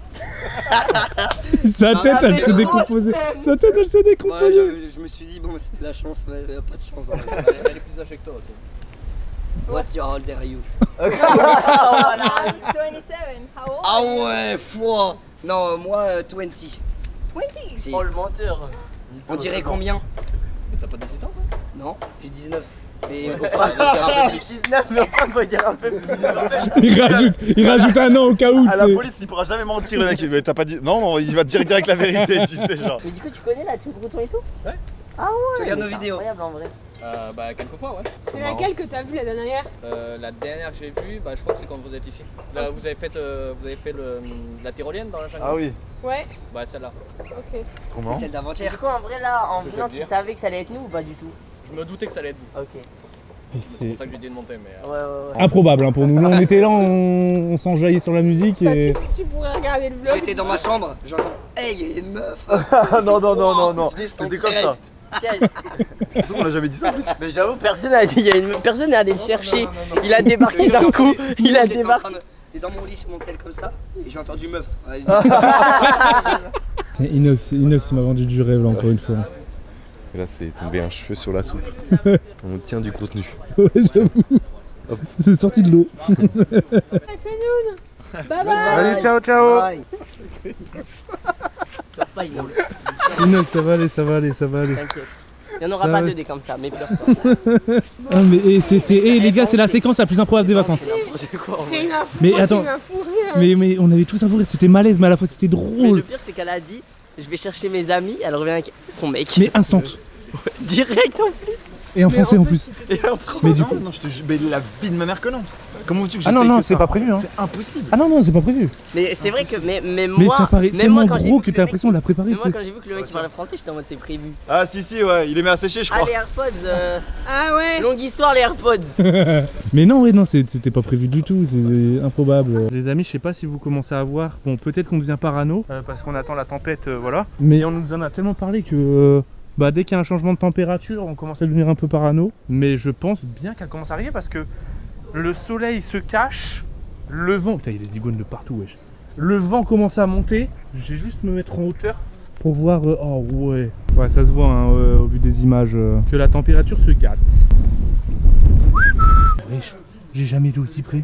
Sa tête, Ah, elle mais s'est gros, décomposée. c'est- Sa tête, elle s'est Ouais, décomposée. je, je me suis dit, bon, c'était la chance, mais il y a pas de chance dans la vie. Elle, elle est plus âgée que toi aussi. What your older you? I'm twenty-seven. How old? Ah ouais, foi. Non, moi, euh, vingt. twenty. Si. Oh le menteur. On dirait combien? Mais t'as pas dix-huit ans toi? Non, j'ai dix-neuf. Mais vos femmes vont dire un peu plus. dix-neuf, mais enfin, on va dire un peu plus. Il rajoute, il rajoute un an au cas où. À la tu sais. police, il pourra jamais mentir, le mec. Mais t'as pas dit. Non, non, il va te dire direct la vérité, tu sais, genre. Mais du coup, tu connais la Team Crouton et tout? Ouais. Ah ouais. Tu regardes mais nos c'est vidéos. Incroyable en vrai. Euh, bah quelques fois ouais. C'est laquelle que t'as vu la dernière? Euh, la dernière que j'ai vue, bah je crois que c'est quand vous êtes ici. Là vous avez fait, euh, vous avez fait le, la tyrolienne dans la jungle. Ah oui, Ouais. Bah celle-là. Ok. c'est trop C'est marrant. celle Du d'avant-hier. coup, en vrai, là, en C'est venant, ça tu dire. savais que ça allait être nous ou pas du tout? Je me doutais que ça allait être vous. Ok. C'est pour ça que j'ai dit de monter mais. Ouais, ouais, ouais. Improbable hein, pour nous. Là, on était là, on, on s'enjaillait sur la musique et. Bah, tu, tu pourrais regarder le vlog. J'étais dans ma chambre, j'entends. Hey, il y a une meuf. non, non, non, non, non. Je descends C'était comme ça. direct. Tiens, Surtout qu'on a jamais dit ça en plus. mais j'avoue, personne n'a dit, il y a une personne est allé le chercher. non, non, non. Il a débarqué d'un coup. Il a J'étais en débarqué. train de- T'es dans mon lit sur mon tel comme ça, et j'ai entendu meuf. Ouais, Inox, Inox m'a vendu du rêve là, encore une fois. Et là, c'est tombé un cheveu sur la soupe. On tient du contenu. Ouais, j'avoue. C'est sorti de l'eau. Bye bye. Allez, ciao, ciao. Bye. Pleure pas, il est- Inox, ça va aller, ça va aller, ça va aller. T'inquiète. Il n'y en aura Ça pas va. deux des comme ça, mais pleure pas. Ah, mais eh, c'était. Eh, les gars, c'est la séquence la plus improbable des vacances. C'est une info. Mais moi, attends. c'est une info rire. Mais, mais on avait tous un fou rire, c'était malaise, mais à la fois c'était Mais drôle. le pire, c'est qu'elle a dit, je vais chercher mes amis, elle revient avec son mec. Mais instant. Direct en plus. Et en Mais français en en fait, plus. Et en France. Mais du non, coup. non, je te jure, mais la vie de ma mère que non. Comment veux-tu que je Ah non, fasse non, que c'est ça pas prévu hein. C'est impossible. Ah non, non, c'est pas prévu. Mais c'est vrai que, mais, mais Mais moi, ça paraît même tellement moi quand j'ai gros vu que le t'as mec- l'impression de la préparer. Mais moi tu quand sais. j'ai vu que le mec il parlait français, j'étais en mode c'est prévu. Ah si, si, ouais, il les met à sécher, je Ah crois. les AirPods, euh, Ah ouais. longue histoire les AirPods. Mais non, ouais, non, c'est- c'était pas prévu du tout, c'est improbable. Les amis, je sais pas si vous commencez à voir. Bon, peut-être qu'on devient parano euh, parce qu'on attend la tempête, euh, voilà. Mais on nous en a tellement parlé que euh, bah, dès qu'il y a un changement de température, on commence à devenir un peu parano. Mais je pense bien qu'elle commence à arriver parce que le soleil se cache, le vent. Putain, il y a des iguanes de partout, wesh. Le vent commence à monter. Je vais juste me mettre en hauteur pour voir. euh, oh ouais, ouais, ça se voit hein, euh, au vu des images euh, que la température se gâte. Wesh, j'ai jamais été aussi près.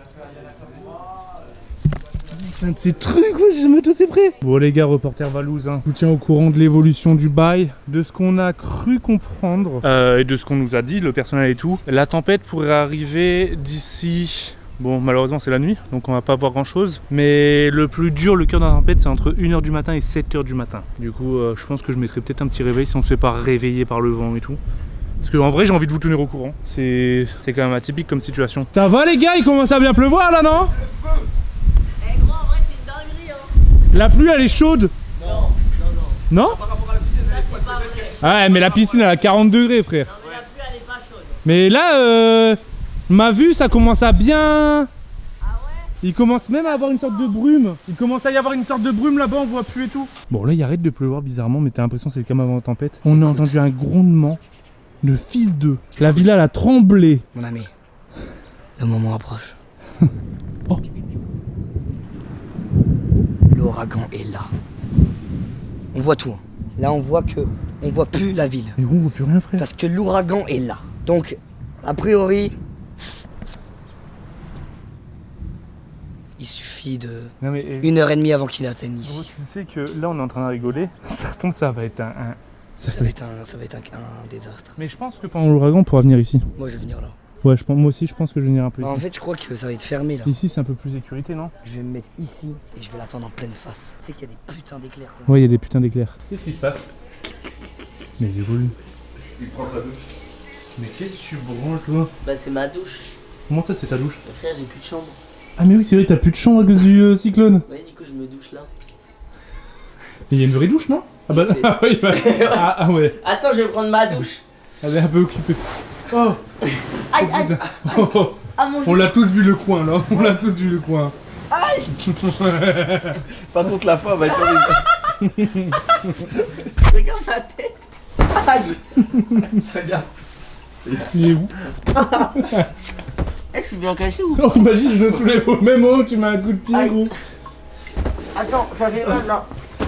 Un de ces trucs, ouais, j'ai jamais été aussi près. Bon les gars, reporter Valouz, hein, je vous tiens au courant de l'évolution du bail, de ce qu'on a cru comprendre euh, et de ce qu'on nous a dit, le personnel et tout. La tempête pourrait arriver d'ici... Bon, malheureusement c'est la nuit, donc on va pas voir grand chose. Mais le plus dur, le cœur de la tempête, c'est entre une heure du matin et sept heures du matin. Du coup, euh, je pense que je mettrai peut-être un petit réveil si on se fait pas réveiller par le vent et tout. Parce que en vrai, j'ai envie de vous tenir au courant. C'est c'est quand même atypique comme situation. Ça va les gars, il commence à bien pleuvoir là, non? Eh gros, en vrai c'est une dinguerie hein. La pluie elle est chaude? Non, non, non. Non? Ça c'est pas vrai. Ah ouais, mais la piscine elle a quarante degrés frère. Non mais la pluie elle est pas chaude. Mais là, euh, ma vue ça commence à bien... Ah ouais? Il commence même à avoir une sorte de brume. Il commence à y avoir une sorte de brume là-bas, on voit plus et tout. Bon là il arrête de pleuvoir bizarrement, mais t'as l'impression que c'est comme avant la tempête. On a entendu un grondement de fils d'eux. La villa elle a tremblé. Mon ami, le moment approche. Oh. L'ouragan est là. On voit tout. hein. Là, on voit que on voit plus la ville. Mais gros, on voit plus rien frère. Parce que l'ouragan est là. Donc, a priori, il suffit de Non mais eh, une heure et demie avant qu'il atteigne gros, ici. tu sais que là on est en train de rigoler. Ça tombe, ça va être un... un- ça Ça peut va être- être un, ça va être un, un désastre. Mais je pense que pendant l'ouragan on pourra venir ici. Moi, je vais venir là. Ouais, je pense, moi aussi je pense que je vais venir un peu Bah, en ici. fait, je crois que ça va être fermé là. Ici c'est un peu plus sécurité, non? Je vais me mettre ici et je vais l'attendre en pleine face. Tu sais qu'il y a des putains d'éclairs. quoi. Ouais, il y a des putains d'éclairs. Qu'est-ce qui se passe? Mais il évolue. Il prend sa douche. Mais qu'est-ce que tu branles toi? Bah c'est ma douche. Comment ça c'est ta douche? Mais frère j'ai plus de chambre. Ah mais oui c'est vrai, t'as plus de chambre à cause du euh, cyclone. Ouais du coup je me douche là. Mais il y a une vraie douche non? Ah bah C'est- ah, oui, bah, ah, ah ouais, Attends je vais prendre ma douche. elle est un peu occupée. Oh Aïe aïe. oh, oh. Ah, mon On l'a tous vu le coin là, on l'a tous vu le coin. Aïe. Par contre la fin va être horrible. Regarde ma tête. Aïe. Regarde. Il est où? Eh, je suis bien caché ou Oh, imagine, je le soulève au même moment que tu mets un coup de pied, gros. Attends, ça fait mal là.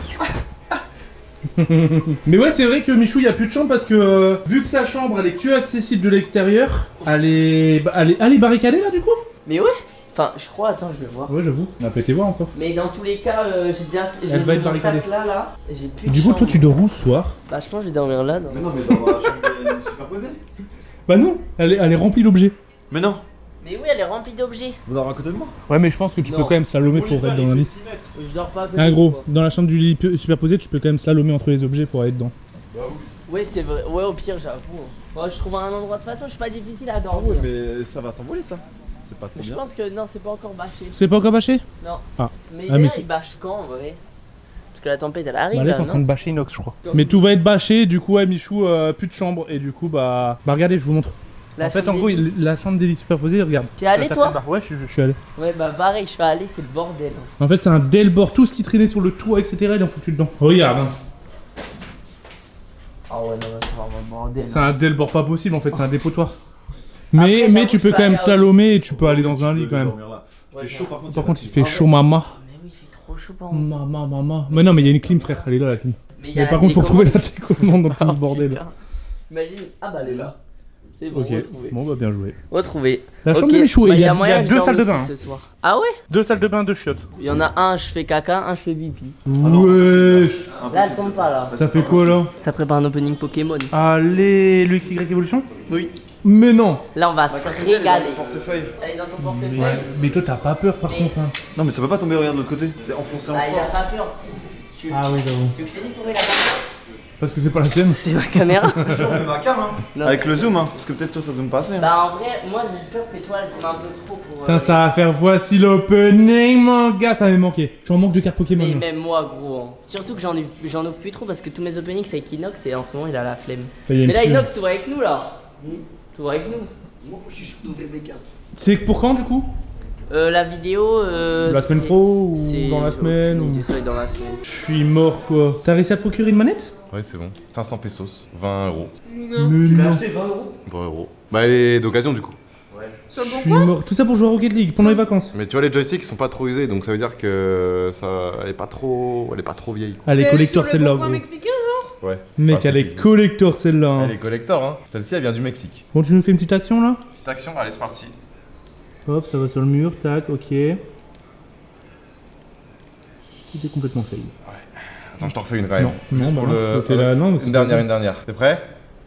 Mais ouais, c'est vrai que Michou, il n'y a plus de chambre parce que euh, vu que sa chambre elle est que accessible de l'extérieur, elle est... elle est... elle est barricadée là du coup? Mais ouais. Enfin, je crois, attends, je vais voir. Ouais, j'avoue, on a pété voir encore. Mais dans tous les cas, euh, j'ai déjà j'ai Elle va mis être mon barricadée. sac là, là. J'ai plus de Du coup, toi, chambre. tu dors où ce soir? Bah, je pense que je vais dormir là. Non. Mais non, mais dans la chambre superposée. Bah non, elle est, elle est remplie d'objets. Mais non. Mais oui, elle est remplie d'objets. Vous dormez à côté de moi? Ouais, mais je pense que tu Non. peux quand même slalomer pour être dans la lit. Je dors pas à côté. Ah de gros, toi. dans la chambre du lit superposé, tu peux quand même slalomer entre les objets pour aller dedans. Bah oui. Ouais, c'est vrai. Ouais, au pire, j'avoue. Ouais, je trouve un endroit de toute façon, je suis pas difficile à Ah dormir. ouais, mais ça va s'envoler ça. C'est pas trop Mais je bien. pense que non, c'est pas encore bâché. C'est pas encore bâché? Non. Ah. Mais Ah, mais d'ailleurs, c'est- il bâche quand en vrai? Parce que la tempête elle arrive Bah là, là, c'est en non train de bâcher inox, je crois. Mais tout va être bâché, du coup, ouais, Michou, euh, plus de chambre. Et du coup, bah. Bah, regardez, je vous montre. La en fait, en chambre gros, des lits. il- la chambre des lits superposés, regarde. T'es allé, Ça toi tape la barre. Ouais, je, suis- je suis allé. Ouais, bah pareil, je suis allé, c'est le bordel. En fait, c'est un delbord, tout ce qui traînait sur le toit, et cetera. Ils ont foutu dedans. Regarde, hein. Ah ouais, non, mais c'est vraiment le bordel. C'est un delbord pas possible, en fait, c'est un dépotoir. Mais, Après, mais j'avoue, tu je peux peux quand même aller à- slalomer et tu peux aller dans un lit quand même. Il fait chaud par contre. Par contre, il fait Ah chaud, ouais. maman. Mais oui, il fait trop chaud par Maman, maman. Mais non, mais il y a une clim, frère. Elle est là, la clim. Mais, il y a Mais la par contre, faut trouver télécommande. la télécommande dans tout Oh, ce bordel. putain. Imagine, ah bah elle est là. C'est bon, Ok, retrouvé. bon, bah bien joué. Retrouvé. La chambre Ok, de Michou, bah, et il y a, moyen il y a que je deux dorme salles de ici bain. ce soir. Ah ouais? Deux salles de bain, deux chiottes. Il y en a un, je fais caca, un, je fais pipi. Wesh. Là, elle tombe pas là. Ça fait quoi là? Ça prépare un opening Pokémon. Allez, le X Y Evolution? Oui. Mais non. Là, on va se régaler. Portefeuille. Elle est dans ton portefeuille. Ouais, mais toi, t'as pas peur par Mais- contre. Hein. Non, mais ça peut pas tomber, regarde de l'autre côté. C'est enfoncé en Ah, il a force. pas peur. Tu... Ah oui, j'avoue. Tu veux que je te dise pour la caméra? Parce que c'est pas la sienne. C'est ma caméra. Toujours même ma cam, hein. Non. Avec le zoom, hein. Parce que peut-être toi ça zoome pas assez. Hein. Bah, en vrai, moi j'ai peur que toi, elle zoome un peu trop pour. Putain, euh, ça va faire voici l'opening, mon gars. Ça m'avait manqué. Je suis en manque de cartes Pokémon. Mais moi. même moi, gros. Hein. Surtout que j'en ai- j'en ouvre plus trop parce que tous mes openings c'est avec Inox et en ce moment il a la flemme. Bah, il y a une Mais là, pub. Inox, tu vois avec nous là. Tu vois avec nous. Moi, je suis chaud d'ouvrir des cartes. C'est pour quand du coup? Euh, la vidéo. Euh, La semaine c'est- pro ou c'est- dans la semaine aucune ou... idée, ça va être dans la semaine. Je suis mort quoi. T'as réussi à te procurer une manette? Ouais, c'est bon. cinq cents pesos, vingt euros. Mais Tu l'as non. acheté vingt euros? vingt euros. Bah, elle est d'occasion du coup. Sur le Je bon suis coin? mort. Tout ça pour jouer à Rocket League pendant les vacances. Mais tu vois, les joysticks sont pas trop usés, donc ça veut dire que ça, elle est pas trop, elle est pas trop vieille. quoi. Elle est Mais collector sur le celle-là bon coin gros. mexicain, genre? Ouais. Mec, Ah, c'est elle est physique. collector celle-là. hein. Elle est collector, hein. Celle-ci, elle vient du Mexique. Bon, tu nous fais une petite action là? Petite action, allez, c'est parti. Hop, ça va sur le mur, tac, ok. Tout est complètement failli. Attends, je t'en refais une quand même. Non, non, Juste bah pour non, le- faut que t'aies la- non, mais c'est Une pas dernière, grave. une dernière. T'es prêt?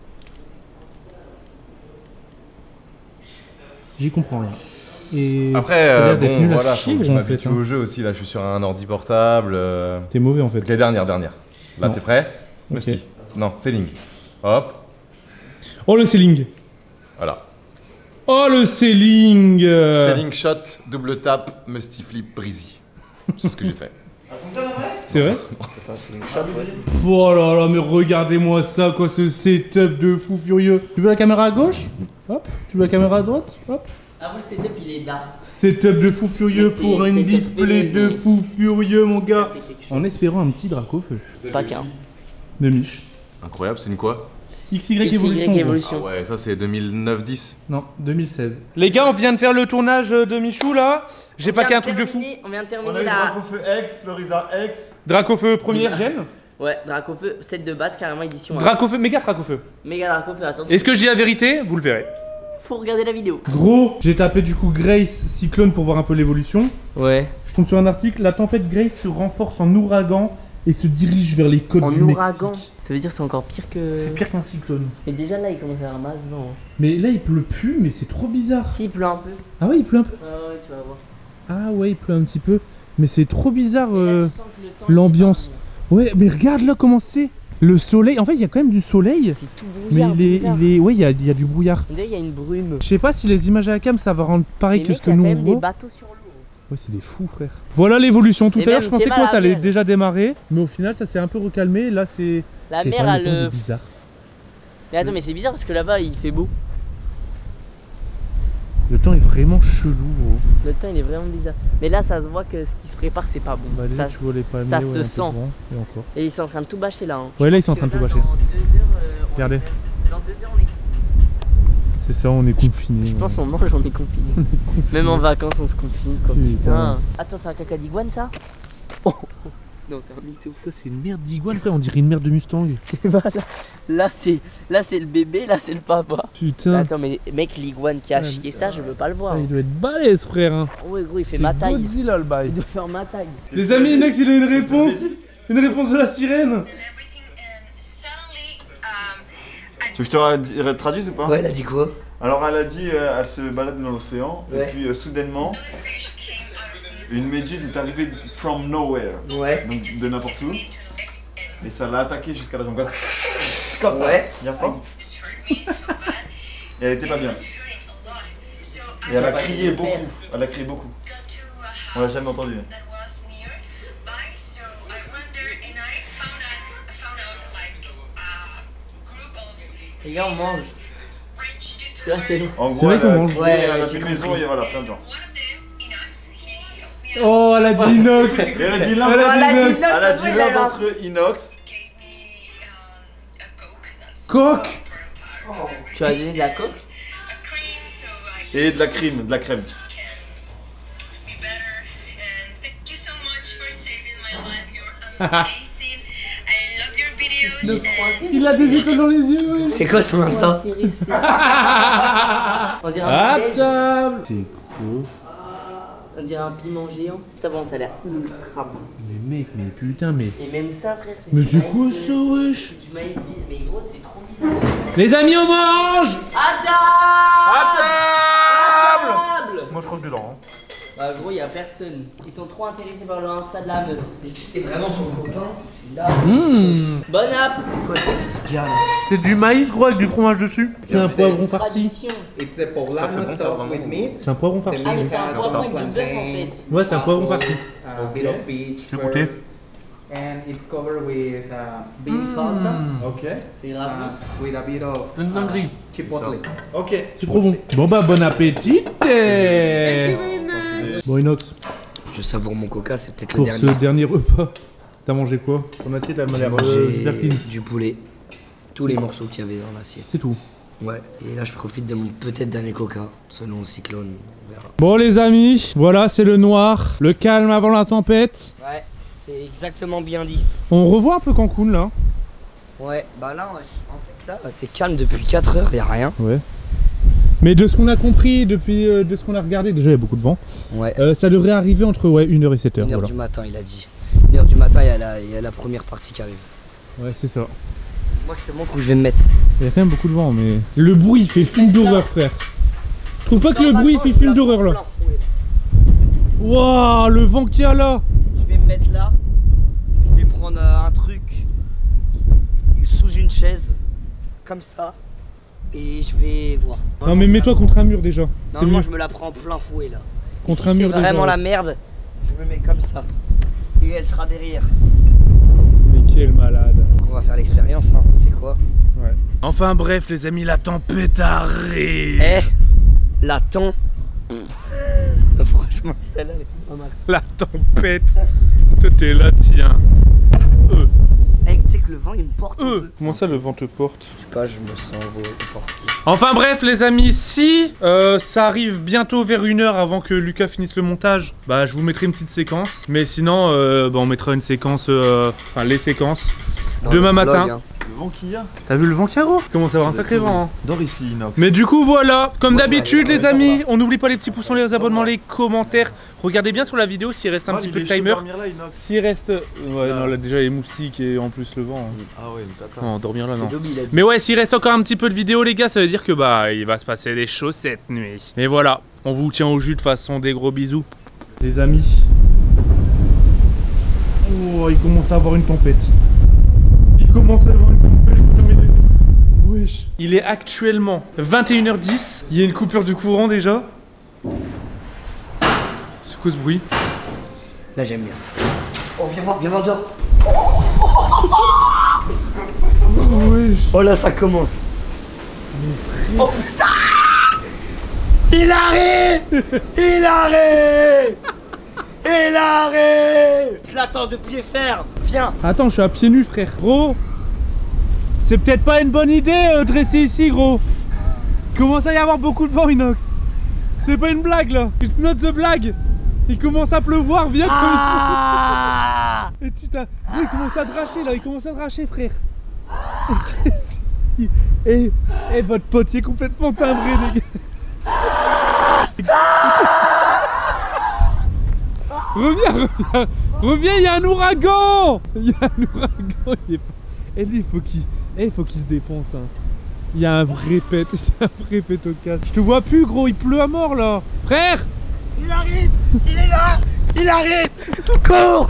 J'y comprends rien. Et Après, t'as euh, l'air d'être bon, nul à voilà, chier, faut que je gros, en m'habitue fait, hein. au jeu aussi. Là, je suis sur un ordi portable. euh. T'es mauvais en fait. Ok, dernière, dernière. Là, Non. t'es prêt? Ok. Musty. Non, Céline. Hop, Oh le selling. voilà. Oh le selling. euh. Selling shot, double tap, Musty flip, breezy. C'est ce que j'ai fait. C'est vrai? Oh là là, mais regardez-moi ça, quoi, ce setup de fou furieux. Tu veux la caméra à gauche? Hop. Tu veux la caméra à droite? Hop. Ah, vous le setup il est dark. Setup de fou furieux C'est- pour c'est une fait display maison. de fou furieux, mon gars. Ça, c'est quelque chose. En espérant un petit draco feu. Pas qu'un. De Mich. Incroyable, c'est une quoi? X Y X Y Evolution. gros. Evolution. Ah ouais, ça c'est deux mille neuf dix. Non, deux mille seize. Les gars, on vient de faire le tournage de Michou là. J'ai On pas vient qu'un un truc de fou. terminer- On vient de On terminer a eu la. Dracofeu X, Florisa X. Dracofeu première gêne. Ouais, Dracofeu, set de base, carrément édition. un. Dracofeu, méga Dracofeu. Méga Dracofeu, attention. Est-ce que je dis la vérité? Vous le verrez. Faut regarder la vidéo. Gros, j'ai tapé du coup Grace Cyclone pour voir un peu l'évolution. Ouais. Je tombe sur un article, la tempête Grace se renforce en ouragan et se dirige vers les côtes En du ouragan. Mexique. Ça veut dire que c'est encore pire que. C'est pire qu'un cyclone. Mais déjà là, il commence à avoir masse vent. hein. Mais là il pleut plus, mais c'est trop bizarre. Si, il pleut un peu. Ah ouais, il pleut un peu. Ah ouais, tu vas voir. Ah ouais, il pleut un petit peu. Mais c'est trop bizarre Et là, euh, tu sens que le temps, il est l'ambiance. pas Ouais, mais regarde là comment c'est. Le soleil, en fait il y a quand même du soleil. bon. C'est tout Mais brouillard. il est, bizarre. il est, ouais, il y a, il y a du brouillard. On dirait qu'il y a une brume. Je sais pas si les images à la cam ça va rendre pareil Mais que mec, ce que il y a nous quand on même des voit. bateaux sur l'eau. Ouais, c'est des fous, frère. Voilà l'évolution. Tout Et à l'heure, même, je pensais t'es quoi mal ça à allait mer. déjà démarrer. Mais au final, ça s'est un peu recalmé. Là, c'est. La je sais mer pas, a le temps le. est bizarre. Mais attends, mais c'est bizarre parce que là-bas il fait beau. Le temps est vraiment chelou, gros. Le temps il est vraiment bizarre. Mais là ça se voit que ce qui se prépare c'est pas bon. Bah, ça tu vois les palmiers, ça ouais, se un peu sent. grand, et encore. Et ils sont en train de tout bâcher là. Hein. Ouais, là ils sont en train de tout bâcher. Dans deux heures, euh, on Regardez. est... Dans deux heures on est. C'est ça, on est confinés. Je pense on mange, on est confiné. Même en vacances on se confine quoi. Putain. Attends, c'est un caca d'iguane ça? Oh. Non, t'es un mytho. Ça c'est une merde d'iguane, frère, on dirait une merde de Mustang. Bah, là, là c'est là c'est le bébé, là c'est le papa. Putain. Bah, attends mais mec, l'iguane qui a chié ça, je veux pas le voir. Ah, il doit être balèze, frère. Hein. Ouais gros, il fait ma taille. Godzilla le bail. Il doit faire ma taille. Les amis, Inox il a une réponse. Une réponse de la sirène. Tu veux que je te ra- traduise ou pas? Ouais, elle a dit quoi? Alors elle a dit euh, elle se balade dans l'océan Ouais. et puis euh, soudainement une méduse est arrivée from nowhere. Ouais. Donc de n'importe où. Et ça l'a attaqué jusqu'à la jambe. Comme ça. Ouais. Bien fort. Et elle était pas bien. Et elle a crié beaucoup. Elle a crié beaucoup. On l'a jamais entendu. Les gars on mange. Parce que là c'est long. En C'est gros, vrai elle qu'on a mange. crié, Ouais, elle a ouais, fait j'ai une maison compris. et voilà, plein de gens. Oh, elle a dit Inox. Et elle a dit l'un Elle a d'entre dit Elle a dit Inox. Inox, Elle a c'est dit vrai, l'un elle a- d'entre eux, Inox. Coq. Tu as donné de la coque? Et de la crème, de la crème. Il a des étoiles dans les yeux. Ouais. C'est quoi son Insta? On dirait un À petit déj. table. C'est quoi? On dirait un piment géant. Ça bon, ça a l'air ultra bon. Mais mec, mais putain, mais. Et même ça frère, c'est Mais du c'est maïs, quoi euh, ça, wesh? c'est du maïs bis, mais gros c'est trop bizarre. Les amis, on mange. À table! À table. À table! Moi je croque dedans. Hein. Bah gros y a personne. Ils sont trop intéressés par le Insta de la meuf. Est-ce que c'était vraiment son copain? C'est là. Mmh. Bon app! C'est quoi ce ce qu'il y a là? C'est du maïs gros avec du fromage dessus. C'est un poivron farci. Tradition. It's the poblano stuff with meat. C'est un poivron farci. Ah mais c'est un poivron avec du bœuf en fait. Ouais, c'est un poivron farci. A bit of peach. Je vais goûter. first, And it's covered with uh, bean salsa. Ok. C'est grave. Uh, with a bit of C'est une dinguerie. uh, chipotle. Ok. C'est trop bon. Bon bah bon appétit. Thank you very much. Bon Inox, Je savoure mon coca, c'est peut-être le pour dernier. ce dernier repas, t'as mangé quoi? Ton assiette elle m'a J'ai l'air mangé euh, super clean. du poulet. Tous les morceaux qu'il y avait dans l'assiette. C'est tout. Ouais. Et là, je profite de mon peut-être dernier coca. Selon le cyclone, on verra. Bon les amis, voilà c'est le noir, le calme avant la tempête. Ouais, c'est exactement bien dit. On revoit un peu Cancun là. Ouais, bah là, en fait, là, c'est calme depuis quatre heures, y a rien. Ouais. Mais de ce qu'on a compris, depuis euh, de ce qu'on a regardé, déjà il y a beaucoup de vent. Ouais. Euh, ça devrait arriver entre ouais, une heure et sept heures. une heure Voilà. du matin, il a dit. une heure du matin, il y, a la- il y a la première partie qui arrive. Ouais, c'est ça. Moi, je te montre où je vais me mettre. Il y a quand même beaucoup de vent, mais. Le bruit il fait film d'horreur, frère. Je trouve pas que le bruit il fait film d'horreur là. Waouh, le vent qu'il y a là. Je vais me mettre là. Je vais prendre euh, un truc sous une chaise, comme ça. Et je vais voir. Non, mais mets-toi contre un mur déjà. C'est Normalement, mieux. je me la prends en plein fouet là. Et Contre si un c'est mur déjà, vraiment ouais. la merde, je me mets comme ça. Et elle sera derrière. Mais quel malade. Donc on va faire l'expérience, hein. C'est quoi? Ouais. Enfin bref, les amis, la tempête arrive. Eh, la temps. Franchement, celle-là, elle est pas mal. La tempête. Toi, t'es là, tiens. Euh. Eh, tu sais que le vent, il me porte un Euh. peu. Comment ça, le vent te porte? Je sais pas, je me sens porté. Enfin bref les amis, si euh, ça arrive bientôt vers une heure avant que Lucas finisse le montage, bah je vous mettrai une petite séquence. Mais sinon, euh, bah, on mettra une séquence, euh, enfin les séquences, Dans demain le vlog, matin. hein. Le vent qu'il y a. T'as vu le vent qu'il y a gros? Commence à avoir un sacré vent hein. Dors ici, Inox. Mais du coup voilà, comme Moi, d'habitude je vais les aller amis, on n'oublie pas les petits pouces, les abonnements, les commentaires. Regardez bien sur la vidéo s'il reste un Oh, petit il peu est de chaud timer. dormir là, Inox. S'il reste... Ouais Ah. non là déjà les moustiques et en plus le vent. hein. Ah ouais, une tata. Non, dormir là non. C'est Dobby, il a dit. Mais ouais, s'il reste encore un petit peu de vidéo les gars, ça veut dire que bah il va se passer des choses cette nuit. Mais voilà, on vous tient au jus de façon, des gros bisous. Les amis. Oh, il commence à avoir une tempête. Il commence à avoir une tempête. Wesh. Il est actuellement vingt et une heures dix. Il y a une coupure de courant déjà. C'est quoi ce bruit? Là, j'aime bien. Oh, viens voir, viens voir dehors. Wesh. Oh là, ça commence. Oh putain! Il arrive. Il arrive. Il arrive. Je l'attends de pied ferme. Viens. Attends, je suis à pieds nus, frère. Gros, c'est peut-être pas une bonne idée euh, de rester ici, gros. Il commence à y avoir beaucoup de vent, Inox. C'est pas une blague, là. It's not the blague. Il commence à pleuvoir, viens. Ah. Et tu t'as... Il commence à dracher, là. Il commence à dracher, frère. Et, et votre pote, il est complètement timbré, les gars. Reviens, reviens, reviens, il y a un ouragan. Il y a un ouragan, il est pas... Et lui, il faut qu'il eh, faut qu'il se dépense, hein. Il y a un vrai pète, il y a un vrai pète au casque. Je te vois plus, gros, il pleut à mort, là. Frère. Il arrive. Il est là. Il arrive. Cours.